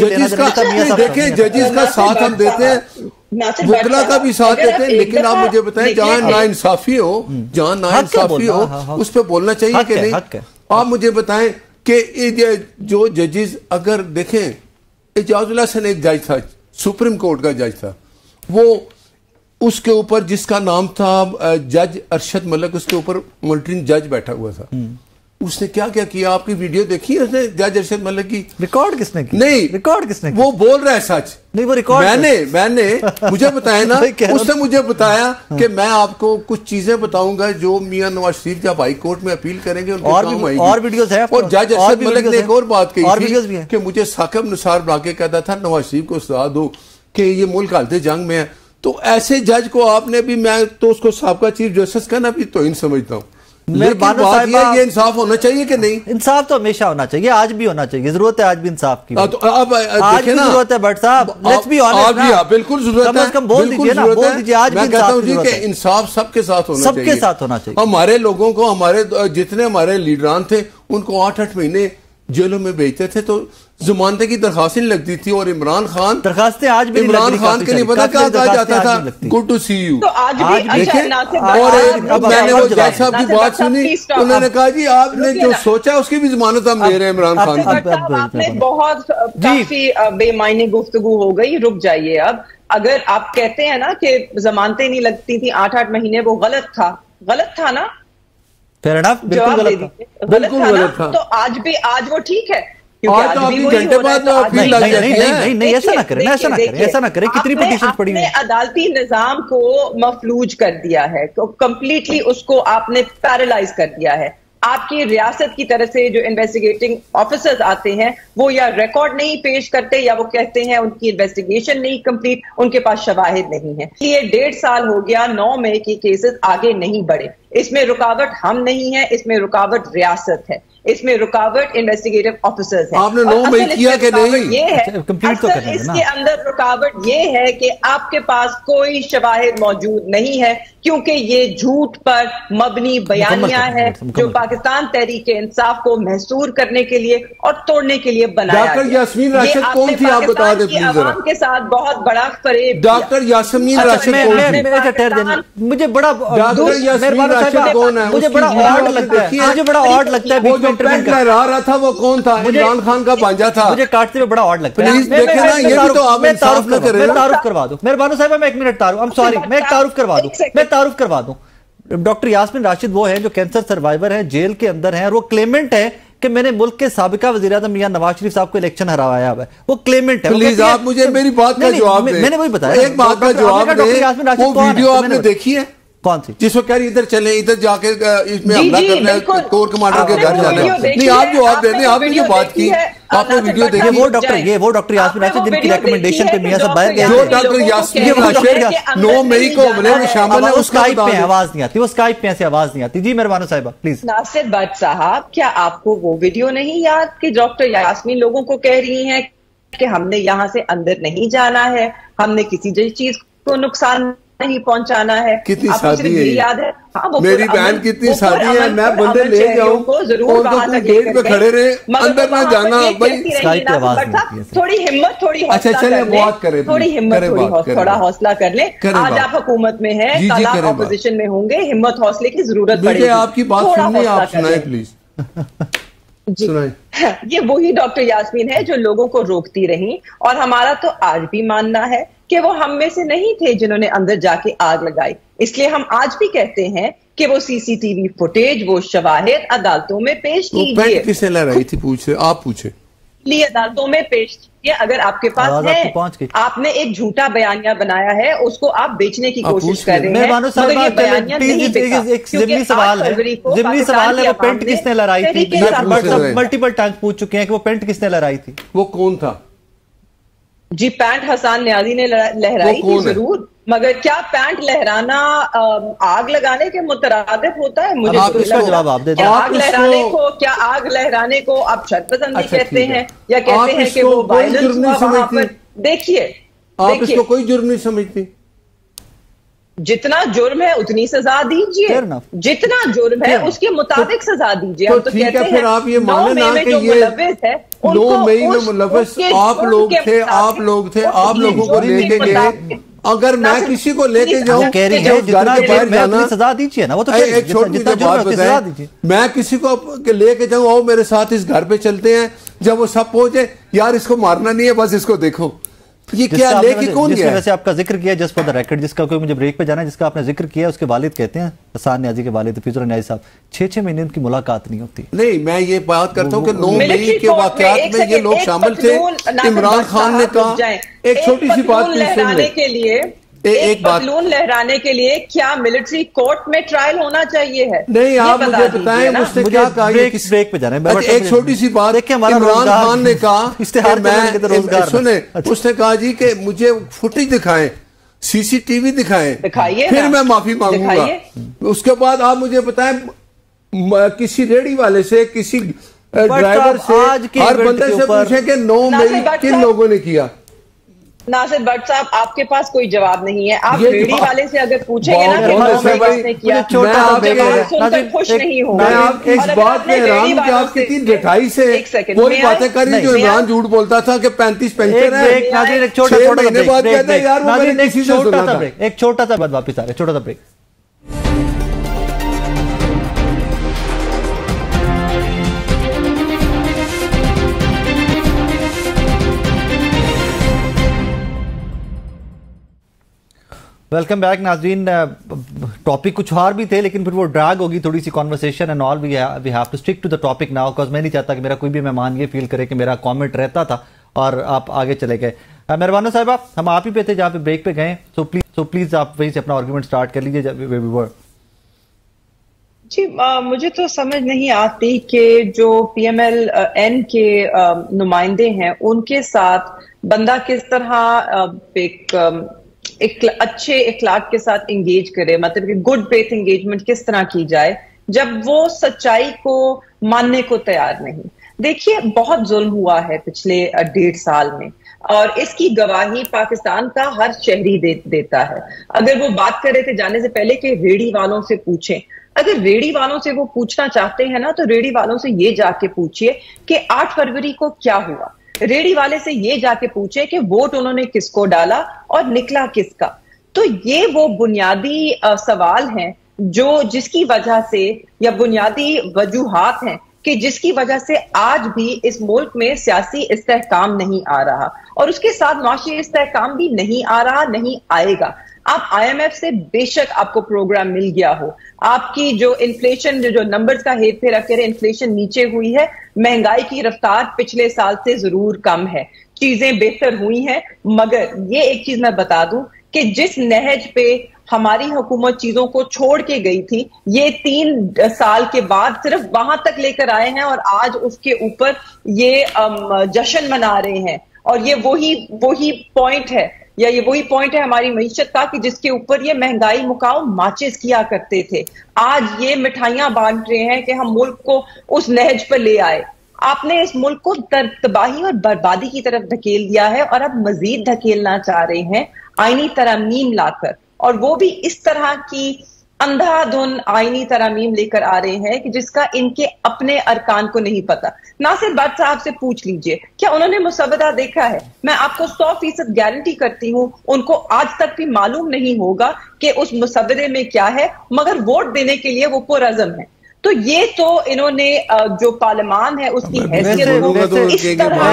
देखिए जजेस का साथ हम देते हैं, वकला का भी साथ देते हैं, लेकिन आप मुझे बताएं जहां नाइंसाफी हो, जहां नाइंसाफी हो उस पर बोलना चाहिए कि नहीं? आप मुझे बताएं कि जो जजेस, अगर देखें एजाजुल हसन एक जज था, सुप्रीम कोर्ट का जज था, वो उसके ऊपर जिसका नाम था जज अरशद मलिक, उसके ऊपर मॉनिटरिंग जज बैठा हुआ था। उसने क्या क्या किया? आपकी वीडियो देखी है उसने जज अरशद मलिक की? रिकॉर्ड किसने की? नहीं, रिकॉर्ड किसने की? वो बोल रहा है सच नहीं, वो रिकॉर्ड मैंने मुझे बताया ना उसने मुझे बताया कि मैं आपको कुछ चीजें बताऊंगा जो मियां नवाज शरीफ जब हाई कोर्ट में अपील करेंगे और वीडियोस है। और जज अरशद मलिक ने एक और बात कही थी कि मुझे साकिब निसार बुला के कहता था नवाज शरीफ को सलाह दो कि ये मुल्क हालत जंग में है। तो ऐसे जज को आपने भी, मैं तो उसको साबका चीफ जस्टिस का ना भी तोहिन समझता हूँ। ये इंसाफ होना चाहिए कि नहीं? इंसाफ तो हमेशा होना चाहिए, आज भी होना चाहिए, जरूरत है आज भी इंसाफ की। तो अब आज भी जरूरत है भट्ट साहब, लेट्स बी ऑनेस्ट ना, बिल्कुल जरूरत है, कम बोल दीजिए ना, बोल दीजिए आज भी इंसाफ की जरूरत है। इंसाफ सबके साथ होना चाहिए, सबके साथ होना चाहिए। हमारे लोगों को, हमारे जितने हमारे लीडरान थे उनको 8-8 महीने जेलों में भेजते थे तो जमानत की दरखास्तें लगती थी। और इमरान खान, दरखास्तें आज भी इमरान खान के लिए पता क्या कहा जाता था? Good to see you. देखें, और मैंने वो जज साहब की बात सुनी, उन्होंने कहा जी आपने जो सोचा उसकी भी जमानत हम दे रहे हैं इमरान खान को। आपने बहुत काफी बेमायने गुफ्तगू हो गई, रुक जाइए। अब अगर आप कहते हैं ना कि जमानतें नहीं लगती थी 8-8 महीने, वो गलत था ना? फेयर इनफ, बिल्कुल गलत था, बिल्कुल गलत था। तो आज वो ठीक है, आज तो आपकी घंटे बाद नहीं, ऐसा ना करें, ऐसा ना करें। कितनी पिटीशन पड़ी है? अदालती निजाम को मफलूज कर दिया है, कंप्लीटली उसको आपने पैरालाइज कर दिया है। आपकी रियासत की तरफ से जो इन्वेस्टिगेटिंग ऑफिसर्स आते हैं वो या रिकॉर्ड नहीं पेश करते या वो कहते हैं उनकी इन्वेस्टिगेशन नहीं कंप्लीट, उनके पास शवाहिद नहीं है। ये 1.5 साल हो गया, 9 मई के केसेस आगे नहीं बढ़े। इसमें रुकावट हम नहीं है, इसमें रुकावट रियासत है, इसमें रुकावट इन्वेस्टिगेटिव ऑफिसर्स है। आपने 9 मई किया कि नहीं? ये है कंप्लीट तो करना है ना। इसके अंदर रुकावट ये है कि आपके पास कोई शवाहिद मौजूद नहीं है, क्योंकि ये झूठ पर मबनी बयानियां है जो पाकिस्तान तहरीक इंसाफ को महसूर करने के लिए और तोड़ने के लिए बनाया। डॉक्टर यास्मीन राशिद कौन थी आप बता दें प्लीज जरा? के साथ बहुत बड़ा फरेब। डॉक्टर यास्मीन राशिद कौन थी? मुझे बड़ा डॉक्टर यास्मीन राशिद कौन है? मुझे बड़ा ऑड लगता है, मुझे बड़ा ऑड लगता है। वो जो पेट लहरा रहा था वो कौन था? इमरान खान का भांजा था। मुझे काटते हुए बड़ा ऑड लगता है। प्लीज देखें ना, ये भी तो आप इंसाफ न करें। तारुफ करवा दो मेहरबानी साहब, मैं 1 मिनट तारुफ, आई एम सॉरी, मैं एक तारुफ करवा दूं। डॉक्टर यास्मीन राशिद वो है जो कैंसर सर्वाइवर है, जेल के अंदर है, और वो क्लेमेंट है कि मैंने मुल्क के साबिका वज़ीर-ए-आज़म मियां नवाज शरीफ साहब को इलेक्शन हराया है। वो क्लेमेंट है। प्लीज आप मुझे मेरी बात का जवाब दें। मैंने वही बताया, एक बात का जवाब दें। वो वीडियो आपने देखी है? कौन सी? जिसको कह रही इधर चले, इधर जाके इसमें हमला करना है, कोर कमांडर के घर जाना है। नहीं आप जवाब दे दें, आपने जो बात की आपने वीडियो देखी? वो डॉक्टर यास्मीन राशिद जिनकी रिकमेंडेशन पे मियां साहब बाहर गए, जो डॉक्टर यास्मीन राशिद 9 मई को हमले में शामिल है, उसका आवाज नहीं आती, वो स्काइप पे ऐसे आवाज नहीं आती। जी मेहरबानी साहिबा प्लीज। नासिर भट्ट साहब, क्या आपको वो वीडियो नहीं याद कि डॉक्टर यास्मीन लोगों को कह रही है कि हमने यहाँ से अंदर नहीं जाना है, हमने किसी चीज को नुकसान नहीं पहुंचाना है? कितनी सादी है, याद है? हाँ, मेरी बहन कितनी सादी है। मैं बंदे ले जाऊं उनको गेट पे खड़े रहे, अंदर ना जाना भाई। थोड़ी हिम्मत, थोड़ी अच्छा चले बात करें, थोड़ी हिम्मत, थोड़ा हौसला कर ले। आज आप हुकूमत में है, कल आप ऑपोजिशन में होंगे, हिम्मत हौसले की जरूरत पड़ेगी। आपकी बात सुननी, आप सुनाए प्लीज। जी, ये वही डॉक्टर यास्मीन है जो लोगों को रोकती रही, और हमारा तो आज भी मानना है कि वो हम में से नहीं थे जिन्होंने अंदर जाके आग लगाई। इसलिए हम आज भी कहते हैं कि वो सीसीटीवी फुटेज, वो शवाहिद अदालतों में पेश कीजिए। किसने लहराई थी? आप पूछे। अदालतों में पेश कीजिए अगर आपके पास है। आपने एक झूठा बयानिया बनाया है, उसको आप बेचने की कोशिश कर रहे हैं, मगर ये बयानिया नहीं बिका। एक जिमनी सवाल है, वो पेंट किसने लहराई थी? मल्टीपल टाइम पूछ चुके हैं कि वो पेंट किसने लहराई थी, वो कौन था? जी, पैंट हसन न्याजी ने लहराई थी जरूर, मगर क्या पैंट लहराना आग लगाने के मुतरादिफ होता है? मुझे जवाब आप दे। आग लहराने को, क्या आग लहराने को आप शर्तबंदी कहते हैं या कहते हैं कि वो वायलेंस हुआ वहां पर? देखिए, आप इसको कोई जुर्म नहीं समझती? जितना जुर्म है उतनी सजा दीजिए, जितना जुर्म है उसके मुताबिक सजा दीजिए। तो ठीक है, फिर आप ये माने ना कि ये 9 मई में मुलव्वस आप लोग थे, आप लोगों को लेके गए। अगर मैं किसी को लेके जाऊं, कह रही है जितना जुर्म है उतनी सजा दीजिए ना, वो तो एक छोटी सी बात बताएं, मैं किसी को लेके जाऊं, आओ मेरे साथ इस घर पे चलते हैं, जब वो सब पहुंचे, यार इसको मारना नहीं है, बस इसको देखो, ये क्या लेके कौन गया? वैसे आपका जिक्र किया जस्ट फॉर द रिकॉर्ड, जिसका कोई मुझे ब्रेक पे जाना है, जिसका आपने जिक्र किया उसके वालिद कहते हैं, हसन न्याजी के वालिद फिजर न्याजी साहब, 6-6 महीने उनकी मुलाकात नहीं होती। नहीं, मैं ये बात करता हूँ कि 9 मई के वाकयात में ये लोग शामिल थे। इमरान खान ने कहा, एक छोटी सी बात लहराने के लिए, एक पतलून लहराने के लिए क्या मिलिट्री कोर्ट में ट्रायल होना चाहिए है? नहीं, आप मुझे बताएं मुझसे क्या कहा? ब्रेक पे जा रहे हैं। एक छोटी सी बात, इमरान खान ने कहा, सुने, उसने कहा जी कि मुझे फुटेज दिखाएं, सीसीटीवी दिखाएं, फिर मैं माफी मांगूंगा। उसके बाद आप मुझे बताएं, किसी रेडी वाले से, किसी ड्राइवर से, हर बंदे से पूछे कि 9 मई किन लोगों ने किया? नासिर भट्ट साहब, आपके पास कोई जवाब नहीं है। आप रेडी वाले से अगर पूछेंगे ना कि 9 मई किसने किया, सुनकर खुश नहीं होंगे। मैं आप इस बात में हैरान हूं कि आप कितनी ढिठाई से वही बातें कर रही जो इमरान झूठ बोलता था कि 35 पेंशन है। एक छोटा सा बात वापिस आ रहे, छोटा सा ब्रेक। वेलकम बैक नाज़रीन। टॉपिक कुछ और भी थे, लेकिन फिर वो ड्रैग होगी थोड़ी सी conversation and all. We have to stick to the topic now, because मैं नहीं चाहता कि मेरा कोई भी मेहमान ये फील करे कि मेरा कमेंट रहता था और आप आगे चले गए। मेहरबानो साहिबा, हम आप ही पे थे जहाँ पे ब्रेक पे गए, सो प्लीज आप वहीं से अपना आर्गूमेंट स्टार्ट कर लीजिए। जी, मुझे तो समझ नहीं आती कि जो PMLN के नुमाइंदे हैं उनके साथ बंदा किस तरह एक अच्छे इखलाक के साथ एंगेज करे, मतलब कि गुड फेथ एंगेजमेंट किस तरह की जाए जब वो सच्चाई को मानने को तैयार नहीं। देखिए, बहुत जुल्म हुआ है पिछले 1.5 साल में और इसकी गवाही पाकिस्तान का हर शहरी देता है। अगर वो बात कर रहे थे जाने से पहले कि रेडी वालों से पूछें, अगर रेडी वालों से वो पूछना चाहते हैं ना, तो रेडी वालों से ये जाके पूछिए कि 8 फरवरी को क्या हुआ। रेडी वाले से ये जाके पूछे कि वोट उन्होंने किसको डाला और निकला किसका। तो ये वो बुनियादी सवाल हैं जो जिसकी वजह से, या बुनियादी वजूहात हैं कि जिसकी वजह से आज भी इस मुल्क में सियासी इस्तेहकाम नहीं आ रहा और उसके साथ माशी इस्तेहकाम भी नहीं आ रहा, नहीं आएगा। आप IMF से बेशक आपको प्रोग्राम मिल गया हो, आपकी जो इन्फ्लेशन, जो नंबर्स का हेर फेर करे, इन्फ्लेशन नीचे हुई है, महंगाई की रफ्तार पिछले साल से जरूर कम है, चीजें बेहतर हुई हैं, मगर ये एक चीज मैं बता दूं कि जिस नहज पे हमारी हुकूमत चीजों को छोड़ के गई थी, ये 3 साल के बाद सिर्फ वहां तक लेकर आए हैं और आज उसके ऊपर ये जश्न मना रहे हैं। और ये वही पॉइंट है, या ये वही पॉइंट है हमारी मईशत का कि जिसके ऊपर ये महंगाई मुकाम माचिस किया करते थे। आज ये मिठाइयां बांट रहे हैं कि हम मुल्क को उस नहज पर ले आए। आपने इस मुल्क को तबाही और बर्बादी की तरफ धकेल दिया है और अब मजीद धकेलना चाह रहे हैं आईनी तरमीम लाकर, और वो भी इस तरह की अंधाधुन आईनी तरमीम लेकर आ रहे हैं कि जिसका इनके अपने अरकान को नहीं पता। नासिर भट्ट साहब से पूछ लीजिए, क्या उन्होंने मुसवदा देखा है? मैं आपको 100% गारंटी करती हूं उनको आज तक भी मालूम नहीं होगा कि उस मुसवदे में क्या है, मगर वोट देने के लिए वो पुरअज़म है। तो ये तो इन्होंने जो पार्लियामान है उसकी हैसियत को इस तरह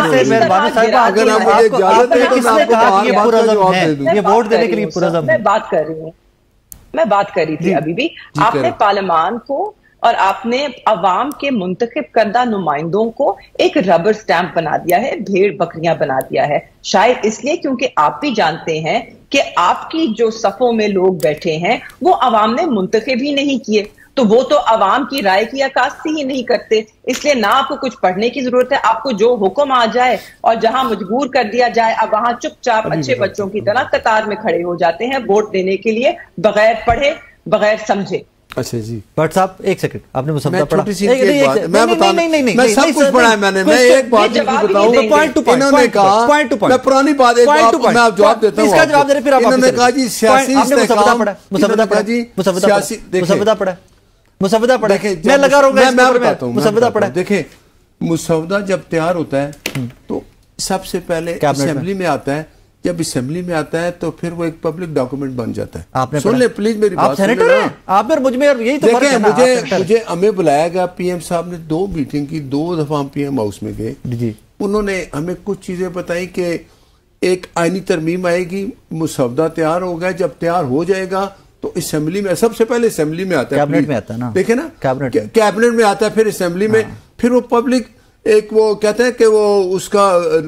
वोट देने के लिए पुरअज़म। मैं बात कर रही थी अभी भी। आपने पार्लियामान को और आपने अवाम के मुंतखब करदा नुमाइंदों को एक रबर स्टैंप बना दिया है, भेड़ बकरियां बना दिया है। शायद इसलिए क्योंकि आप भी जानते हैं कि आपकी जो सफों में लोग बैठे हैं वो अवाम ने मुंतखब ही नहीं किए, तो वो तो अवाम की राय की अक्कासी ही नहीं करते। इसलिए ना आपको कुछ पढ़ने की जरूरत है, आपको जो हुक्म आ जाए और जहां मजबूर कर दिया जाए आप वहां चुपचाप अच्छे बच्चों की तरह कतार में खड़े हो जाते हैं वोट देने के लिए, बगैर पढ़े बगैर समझे। अच्छा जी, भट्ट साहब एक सेकंड, आपने मुसव्वदा पढ़ा? मैं बताऊं, मैं सब कुछ पढ़ा है मैंने। मैं एक बात बताऊं, पॉइंट टू पॉइंट, इन्होंने कहा, पॉइंट टू पॉइंट, मैं पुरानी बात एक बात मैं आप जवाब देता हूं, इसका जवाब दे रहे फिर आप इन्होंने कहा जी सियासी मुसव्वदा पढ़ा, मुसव्वदा पढ़ा जी, मुसव्वदा पढ़ा, मुसव्वदा पढ़ा, मैं लगा रहूंगा, मैं बताता हूं, मुसव्वदा पढ़ा। देखिए मुसव्वदा जब तैयार होता है तो सबसे पहले असेंबली में आता है, जब असेंबली में आता है तो फिर वो एक पब्लिक डॉक्यूमेंट बन जाता है। आपने सुन ले प्लीज मेरी बात, आप सेनेटर हैं, आप और मुझ में यही तो फर्क है ना। मुझे हमें बुलाया गया, पीएम साहब ने 2 मीटिंग की, 2 दफा हम पीएम हाउस में गए जी। उन्होंने हमें कुछ चीजें बताई कि एक आईनी तरमीम आएगी, मुसव्वदा तैयार होगा, जब तैयार हो जाएगा तो असेंबली में, सबसे पहले असेंबली में आता है, कैबिनेट में आता है ना, देखे ना, कैबिनेट में आता है, फिर असेंबली में, फिर वो पब्लिक एक वो कहते हैं कि वो उसका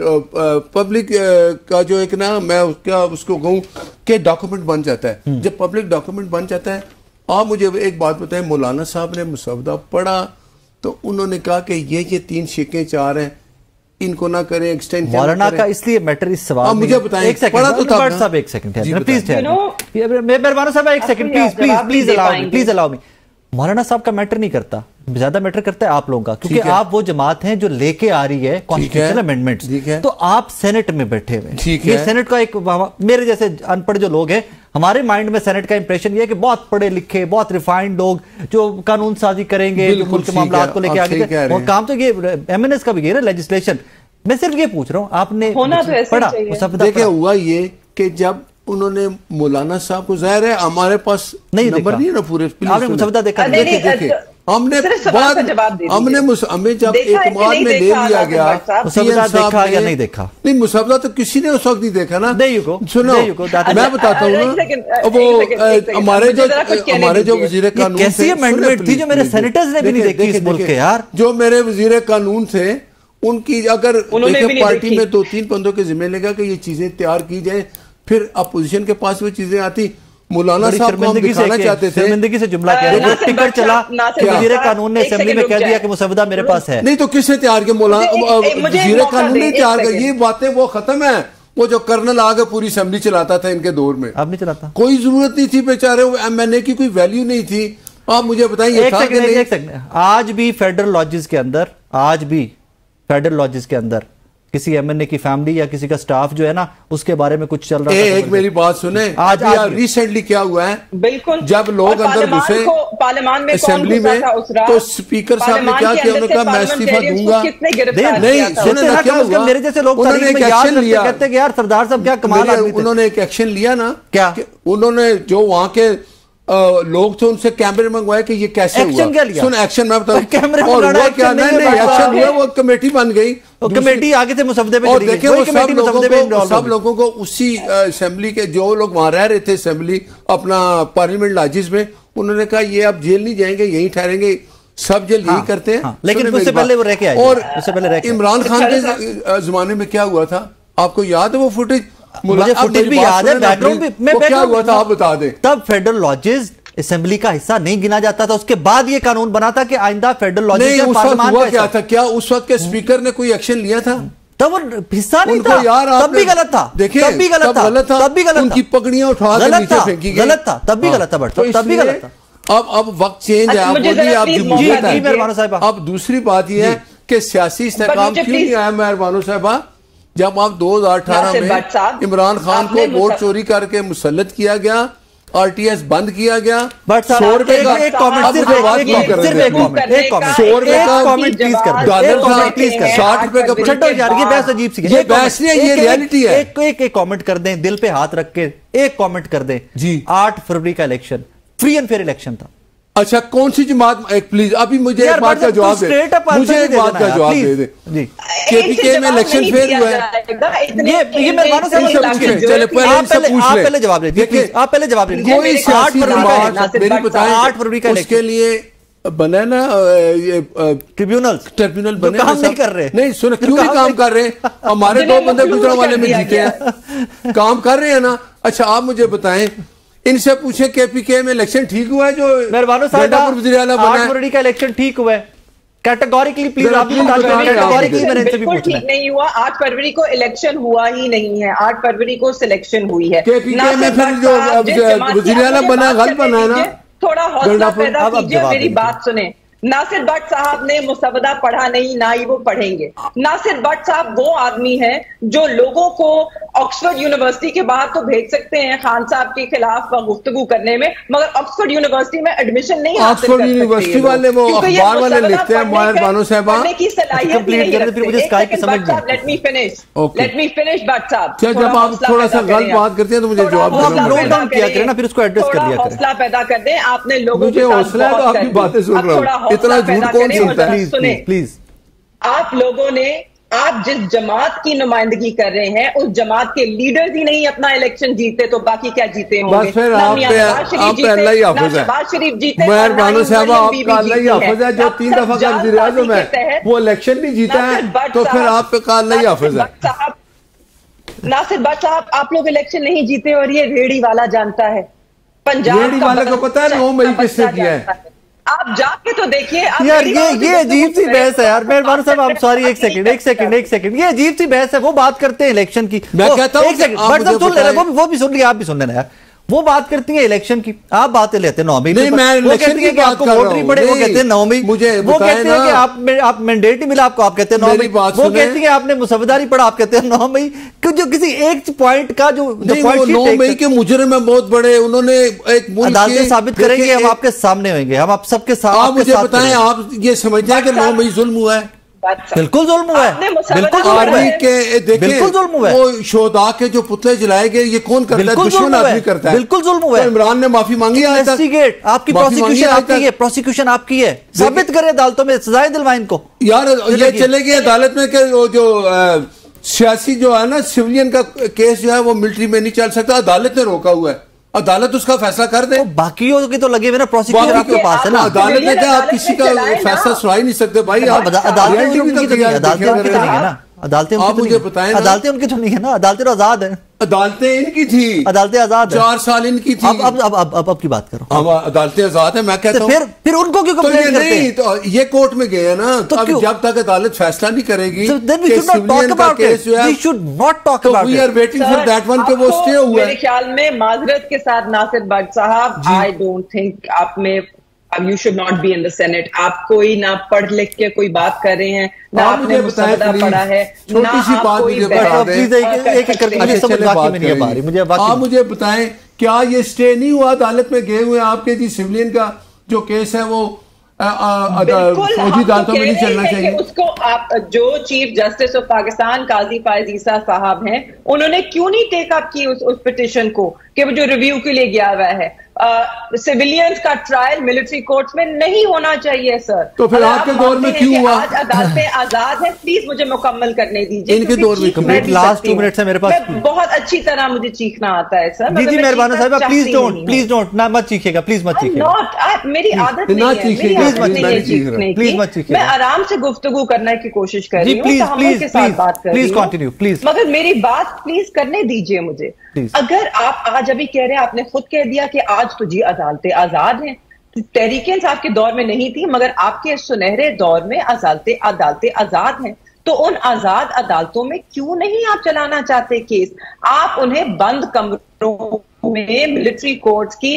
पब्लिक का जो एक ना, मैं उसको कहूँ कि डॉक्यूमेंट बन जाता है। जब पब्लिक डॉक्यूमेंट बन जाता है, आप मुझे एक बात बताएं, मौलाना साहब ने मुसव्वदा पढ़ा तो उन्होंने कहा कि ये 3 शिकें 4 हैं, इनको ना करें, एक्सटेंड मौलाना का इसलिए मैटर इस सवाल मुझे बताएं, एक सेकंड, पढ़ा तो था साहब, एक सेकंड प्लीज, मेहरबान साहब एक सेकंड प्लीज अलाउ मी। मौलाना साहब का मैटर नहीं करता, ज्यादा मैटर करता है आप लोगों का, क्योंकि आप वो जमात हैं जो लेके आ रही है कॉन्स्टिट्यूशनल अमेंडमेंट्स, तो आप सेनेट में बैठे हुए, ये सेनेट का एक, मेरे जैसे अनपढ़ जो लोग हैं, हमारे माइंड में सेनेट का इंप्रेशन ये है कि बहुत पढ़े लिखे, बहुत रिफाइंड लोग जो कानून साजी करेंगे, जो मुल्क के मामलात को लेके आगे, और काम तो ये एमएनएस का भी है ना, लेजिस्लेशन। मैं सिर्फ ये पूछ रहा हूँ, आपने पढ़ा? देखिए हुआ ये कि जब उन्होंने मौलाना साहब को, जाहिर है हमारे पास नंबर नहीं है ना पूरे, आपने मुसव्वदा देखा? देखिए हमने हमें जब एतमाद में ले लिया गया, मुसव्वदा देखा या नहीं देखा? नहीं, मुसव्वदा तो किसी ने उस वक्त नहीं देखा ना। सुनो मैं बताता हूँ ना, वो हमारे जो वजीर कानून कैसी अमेंडमेंट थी जो मेरे सेनेटर्स ने भी नहीं देखी इस मुल्क के यार, जो मेरे वजीर कानून थे उनकी, अगर पार्टी में 2-3 बंदों के जिम्मे लगा कि ये चीजें तैयार की जाए, फिर अपोजिशन के पास वो चीजें आती। मौलाना साहब को हम दिखाना चाहते थे, शर्मिंदगी से जुमला कह रहे थे, टिकट चला कि वजीर कानून ने असेंबली में कह दिया कि मुसव्वदा मेरे पास है। नहीं तो किसने तैयार किया? मौलाना वजीर कानून ने तैयार किया। ये बातें वो खत्म है, वो जो कर्नल आगे पूरी असेंबली चलाता था इनके दौर में, अब नहीं चलाता, कोई जरूरत नहीं थी बेचारे, एमएनए की कोई वैल्यू नहीं थी। आप मुझे बताइए, आज भी फेडरल लॉजेस के अंदर, आज भी फेडरल लॉजेस के अंदर किसी एमएनए की फैमिली या किसी का स्टाफ जो है ना, उसके बारे में कुछ चल रहा है। एक मेरी बात सुने, आज रिसेंटली क्या हुआ है, बिल्कुल जब लोग अंदर घुसे पार्लियामान में असेंबली में, तो स्पीकर साहब ने क्या किया, उन्होंने कहा मैं इस्तीफा दूंगा। नहीं सुने ना क्या हुआ, मेरे जैसे लोग उन्होंने एक एक्शन लिया, कहते हैं यार सरदार साहब क्या कमाल आदमी थे। उन्होंने एक एक्शन लिया ना, क्या उन्होंने जो वहां के लोग थे उनसे कैमरे मंगवाए कि ये कैसे हुआ। क्या लिया? सुन एक्शन मैं बताऊं, कैमरे और वो क्या नहीं एक्शन हुआ, वो कमेटी बन गई, कमेटी आगे से मुसव्वदे पे चली गई। वो सब लोगों को उसी असेंबली के जो लोग वहां रह रहे थे, असेंबली अपना पार्लियामेंट लॉजेस में, उन्होंने कहा ये अब जेल नहीं जाएंगे, यहीं ठहरेंगे, सब जेल यही करते हैं। लेकिन उससे पहले वो रह के आए, और इमरान खान के जमाने में क्या हुआ था, आपको याद है वो फुटेज? मुझे फुटेज भी याद है, बैकग्राउंड भी, क्या हुआ था आप बता दें। तब फेडरल लॉजेस असेंबली का हिस्सा नहीं गिना जाता था, उसके बाद ये कानून बना था कि आइंदा फेडरल लॉजेस पार्लियामेंट हुआ क्या था, क्या उस वक्त के स्पीकर ने कोई एक्शन लिया था? तब वो हिस्सा नहीं था यार, तब भी गलत था, देखिए तब भी गलत था, तब भी गलत था, उनकी पगड़ियां उठा के नीचे फेंकी गई, गलत था, तब भी गलत था, तब भी गलत था। अब वक्त चेंज है, आप बोलिए, आप जो अब दूसरी बात यह है कि सियासी इस्तेकाम क्यों नहीं आया मेहरबानो साहबा, जब आप 2018 में इमरान खान को वोट चोरी करके मुसल्लत किया गया, आरटीएस बंद किया गया, 100 रुपए का एक कमेंट, $100 का 60 रुपए का, छठो यार ये बहस अजीब सी है, ये बहस नहीं है, ये रियलिटी है। एक कमेंट कर दें, दिल पे हाथ रख के एक कमेंट कर दें जी। 8 फरवरी का election free and fair election था। अच्छा कौन सी जमात, एक प्लीज अभी मुझे एक बात का जवाब दे, मुझे एक बात का जवाब दे दे। केपीके में इलेक्शन फेयर हुआ है, ये मेहरबानों से चले पहले जवाब दे, देखिए आप पहले जवाब दे। कोई 8 फरवरी का, मेरी बताएं, उसके लिए बना ना ये ट्रिब्यूनल बने, काम नहीं कर रहे। नहीं सुनो, क्यों नहीं काम कर रहे? हमारे 2 बंदे गुजरांवाले में जीते हैं, काम कर रहे हैं ना। अच्छा आप मुझे बताएं, इनसे पूछे केपीके में इलेक्शन ठीक हुआ है? जो मेहरबानो साहब 8 फरवरी का इलेक्शन ठीक हुआ है? कैटेगोरिकली प्लीज आप कैटेगोरिकली मैंने इनसे भी पूछना है। ठीक नहीं हुआ। 8 फरवरी को इलेक्शन हुआ ही नहीं है, 8 फरवरी को सिलेक्शन हुई है। केपीके में फिर जो वज़ीर-ए-आला बना है, गलत बना है ना। थोड़ा हौसला पैदा कीजिए, मेरी बात सुने। नासिर भट्ट साहब ने मुसवदा पढ़ा नहीं, ना ही वो पढ़ेंगे। नासिर भट्ट साहब वो आदमी है जो लोगों को ऑक्सफोर्ड यूनिवर्सिटी के बाहर तो भेज सकते हैं खान साहब के खिलाफ गुफ्तगू करने में, मगर ऑक्सफोर्ड यूनिवर्सिटी में एडमिशन नहीं हासिल कर सकते। ऑक्सफोर्ड यूनिवर्सिटी वाले वो अखबार वाले लिखते हैं, बानो साहब की सलाहियत लेट मी फिनिश भट्ट साहब। जब आप थोड़ा सा गलत बात करते हैं तो मुझे जवाब नोट डाउन किया करें ना, फिर उसको एड्रेस कर लिया करें। हौसला पैदा कर दें, आपने लोगों मुझे हौसला है तो आपकी बातें सुन रहा हूँ, इतना झूठ कौन सुनता है? प्लीज आप लोगों ने, आप जिस जमात की नुमाइंदगी कर रहे हैं उस जमात के लीडर्स ही नहीं अपना इलेक्शन जीते तो बाकी क्या जीते होंगे? बस फिर आप पे अल्लाह ही हाफिज है। शरीफ जीते, मेहरबानो साहब आपका अल्लाह ही हाफिज है। जो 3 दफा का वज़ीर आज़म है वो इलेक्शन नहीं जीता है तो फिर आप पे अल्लाह ही हाफिज है। नासिर भट्ट साहब, आप लोग इलेक्शन नहीं जीते और ये रेडी वाला जानता है। पंजाब रेडी वाले को पता है 9 मई किसने किया है? आप जाके तो देखिए यार, ये अजीब सी बहस है यार। मेहरबान साहब आप सॉरी, एक सेकंड, ये अजीब सी बहस है। वो बात करते हैं इलेक्शन की, मैं कहता हूं एक सेकंड बट सब सुन ले रहे, वो भी सुन लिया, आप भी सुन लेना यार। वो बात करती है इलेक्शन की, आप बातें लेते हैं 9 मई। नहीं, मैं वो कहती है कि आपको वोट नहीं पड़े, वो कहते हैं 9 मई। मुझे वो कहते हैं कि आप मैंडेट नहीं मिला आपको, आप कहते हैं 9 मई। वो कहती है आपने मुसवदारी पढ़ा, आप कहते हैं 9 मई। जो किसी एक पॉइंट का जो 9 मई के मुजरिम है बहुत बड़े, उन्होंने एक अदालतें साबित करेंगे, हम आपके सामने होंगे, हम आप सबके साथ। आप मुझे बताएं, आप ये समझते हैं कि 9 मई जुल्म हुआ है? बिल्कुल जुल्म हुआ है, बिल्कुल जुल्म हुआ है। वो शोहदा के जो पुतले जलाए गए, ये कौन करता है? दुश्मन आदमी करता है। बिल्कुल जुल्म हुआ है। इमरान ने माफी मांगी है? आपकी प्रोसिक्यूशन आपकी है, साबित करें अदालतों में, सजाएं दिलवाएं इनको। यार ये चले गए अदालत में कि जो सियासी जो है ना, सिविलियन का केस जो है वो मिलिट्री में नहीं चल सकता, अदालत ने रोका हुआ है। अदालत उसका फैसला कर दे। बाकियों के तो लगे हुए ना, प्रोसिक्यूटर आपके पास है ना। अदालत ने क्या, आप किसी का फैसला सुना ही नहीं सकते भाई। आप अदालतें उनकी तो नहीं है ना, अदालतें मुझे बताएं, अदालतें उनकी तो नहीं है ना, अदालतें तो आजाद है। अदालतें इनकी थी, अदालतें आजाद 4 साल इनकी थी। अब की बात करो। अब अदालतें आजाद है, मैं कहता हूं फिर उनको क्यों कंप्लेंट करते हैं? तो ये कोर्ट में गए ना, तो अब जब तक अदालत फैसला नहीं करेगी we are waiting for that one के वो स्टे हुआ है। मेरे ख्याल में माजरत के साथ नासिर भट्ट साहब, आई डोंट थिंक आप में you should not be in the Senate. आप कोई ना पढ़ लिख के कोई बात कर रहे हैं, ना आपने मुसवदा पढ़ा है, छोटी सी बात मुझे बता दें। आप मुझे बताएं, क्या ये स्टे नहीं हुआ अदालत में गए हुए आपके जी सिविलियन का जो केस है वो फौजी अदालतों में नहीं चलना चाहिए? उसको आप, जो chief justice of Pakistan Qazi Faez Isa साहब हैं, उन्होंने क्यों नहीं टेक अप की उस पिटिशन को कि वो जो रिव्यू के लिए गया हुआ है? सिविलियंस का ट्रायल मिलिट्री कोर्ट में नहीं होना चाहिए सर। तो फिर आपके दौर में क्यों हुआ? आज अदालतें आजाद है, प्लीज मुझे मुकम्मल करने दीजिए। इनके दौर में लास्ट 2 मिनट है मेरे पास, बहुत अच्छी तरह मुझे चीखना आता है सर। जी मेहरबानी साहब, प्लीज डोंट ना, मत चीखिएगा प्लीज, मत चीखिएगा। मेरी आदत नहीं है, प्लीज मत चीखिए। मैं आराम से गुफ्तगू करने की कोशिश कर रही हूँ, के साथ बात कर रही हूँ, प्लीज, मगर मेरी बात प्लीज करने दीजिए मुझे। अगर आप आज अभी कह रहे हैं, आपने खुद कह दिया कि आज तो जी अदालतें आजाद हैं, तहरीकें आपके दौर में नहीं थी, मगर आपके सुनहरे दौर में अदालतें आजाद हैं, तो उन आजाद अदालतों में क्यों नहीं आप चलाना चाहते केस? आप उन्हें बंद कमरों में मिलिट्री कोर्ट्स की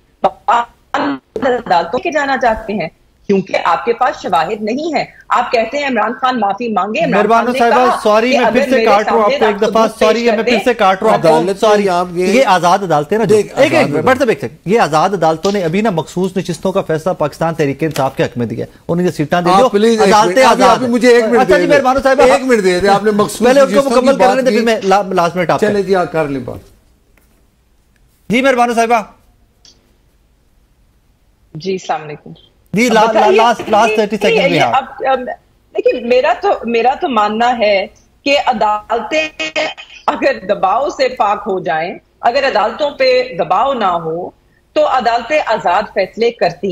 अदालतों के जाना चाहते हैं, क्योंकि आपके पास शवाहिद नहीं है। आप कहते हैं इमरान खान माफी मांगे। मेहरबान साहब सॉरी, मैं फिर से काट रहा हूं आपको एक दफा, सॉरी मैं फिर से काट रहा हूं, सॉरी। ये आजाद अदालतें ना, एक ये आजाद अदालतों ने अभी ना मखसूस नशिस्तों का फैसला पाकिस्तान तहरीक इंसाफ के हक में दिया, उन्हें सीटां दे दो, अदालतें आजाद। मुझे 1 मिनट, अच्छा जी मेहरबान साहब 1 मिनट दे दे, आपने मखसूस पहले उनको मुकम्मल करने दे, फिर मैं लास्ट मिनट आप चले जी, आप कर लें बात। जी मेहरबान साहिबा। जी अस्सलाम वालेकुम जी, लास्ट 30 सेकंड में। अब देखिए, मेरा तो मानना है कि अदालतें अगर दबाव से पाक हो जाएं, अगर अदालतों पे दबाव ना हो, तो अदालतें आजाद फैसले करती हैं।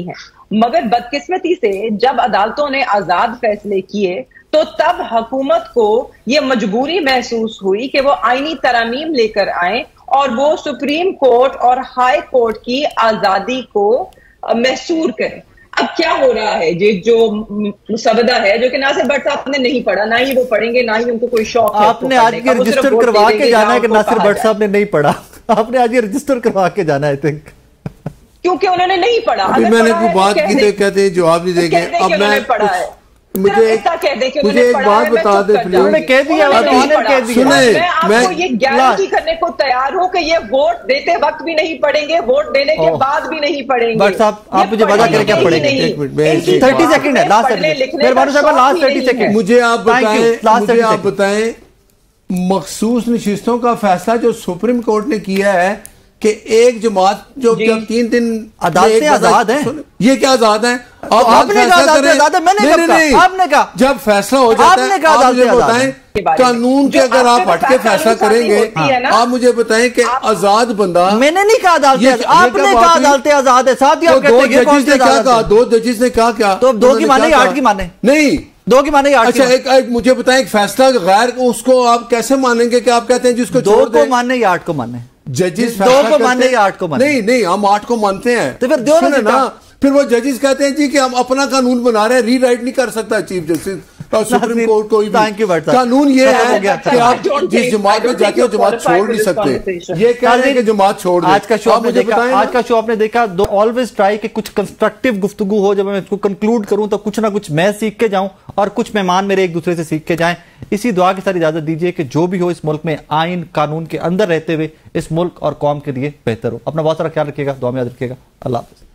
मगर बदकिस्मती से जब अदालतों ने आजाद फैसले किए तो तब हुकूमत को यह मजबूरी महसूस हुई कि वो आईनी तरामीम लेकर आए और वो सुप्रीम कोर्ट और हाई कोर्ट की आजादी को महसूर करें। अब क्या हो रहा है, ये जो मुसवदा है जो कि नासिर भट्ट साहब ने नहीं पढ़ा, ना ही वो पढ़ेंगे, ना ही उनको कोई शौक है। आपने आज ये रजिस्टर करवा के जाना है कि नासिर भट्ट साहब ने नहीं पढ़ा? आपने आज ये रजिस्टर करवा के जाना है, आई थिंक, क्योंकि उन्होंने नहीं पढ़ा। अभी मैंने कोई बात की तो कहते हैं जवाब नहीं देंगे। अब मैं पढ़ा है, मुझे एक बात बता दे प्लीज। कह दिया, मैं आपको ये गारंटी करने को तैयार हूं कि ये वोट देते वक्त भी नहीं पढ़ेंगे, वोट देने के बाद भी नहीं पढ़ेंगे। बट साहब आप मुझे वादा करें क्या पढ़ेंगे? 30 सेकंड है, लास्ट लास्ट 30 सेकंड। मुझे आप बताएं मखसूस नशिस्तों का फैसला जो सुप्रीम कोर्ट ने किया है कि एक जमात जो जब 3 दिन अदालतें आजाद है, ये क्या आजाद है? आपने कहा आजाद है, मैंने कहा, आपने कहा जब फैसला हो जाता है आप मुझे बताएं कानून के अगर आप हट के फैसला करेंगे, आप मुझे बताएं कि आजाद बंदा। मैंने नहीं कहा अदालतें, आपने कहा अदालतें आजाद है। साथ ही 2 जजेस ने क्या कहा? 2 जजेस ने कहा क्या? तो 2 की माने 8 की माने? नहीं, 2 की माने 8 की। अच्छा एक मुझे बताएं, एक फैसला गैर उसको आप कैसे मानेंगे कि आप कहते हैं जिसको 2 को मानने या 8 को मानने? जजेस 2 को मानने या 8 को मानने? नहीं, हम 8 को मानते हैं। तो फिर दो ना, फिर वो जजेस कहते हैं जी कि हम अपना कानून बना रहे हैं, रीराइट नहीं कर सकता चीफ जस्टिस सुप्रीम कोर्ट कोई भी। कानून ये है कि आप जिस जमात में जाके वो जमात छोड़ नहीं सकते। ये कह रहे हैं कि जमात छोड़ दे। आज का शो आपने देखा, ऑलवेज ट्राई कि कुछ कंस्ट्रक्टिव गुफ्तगू हो। जब मैं इसको कंक्लूड करूं तो कुछ ना कुछ मैं सीख के जाऊं और कुछ मेहमान मेरे एक दूसरे से सीख के जाएं। इसी दुआ के साथ इजाजत दीजिए कि जो भी हो इस मुल्क में आइन कानून के अंदर रहते हुए इस मुल्क और कौम के लिए बेहतर हो। अपना बहुत सारा ख्याल रखिएगा, दुआ में याद रखिएगा। अल्लाह हाफ़िज़।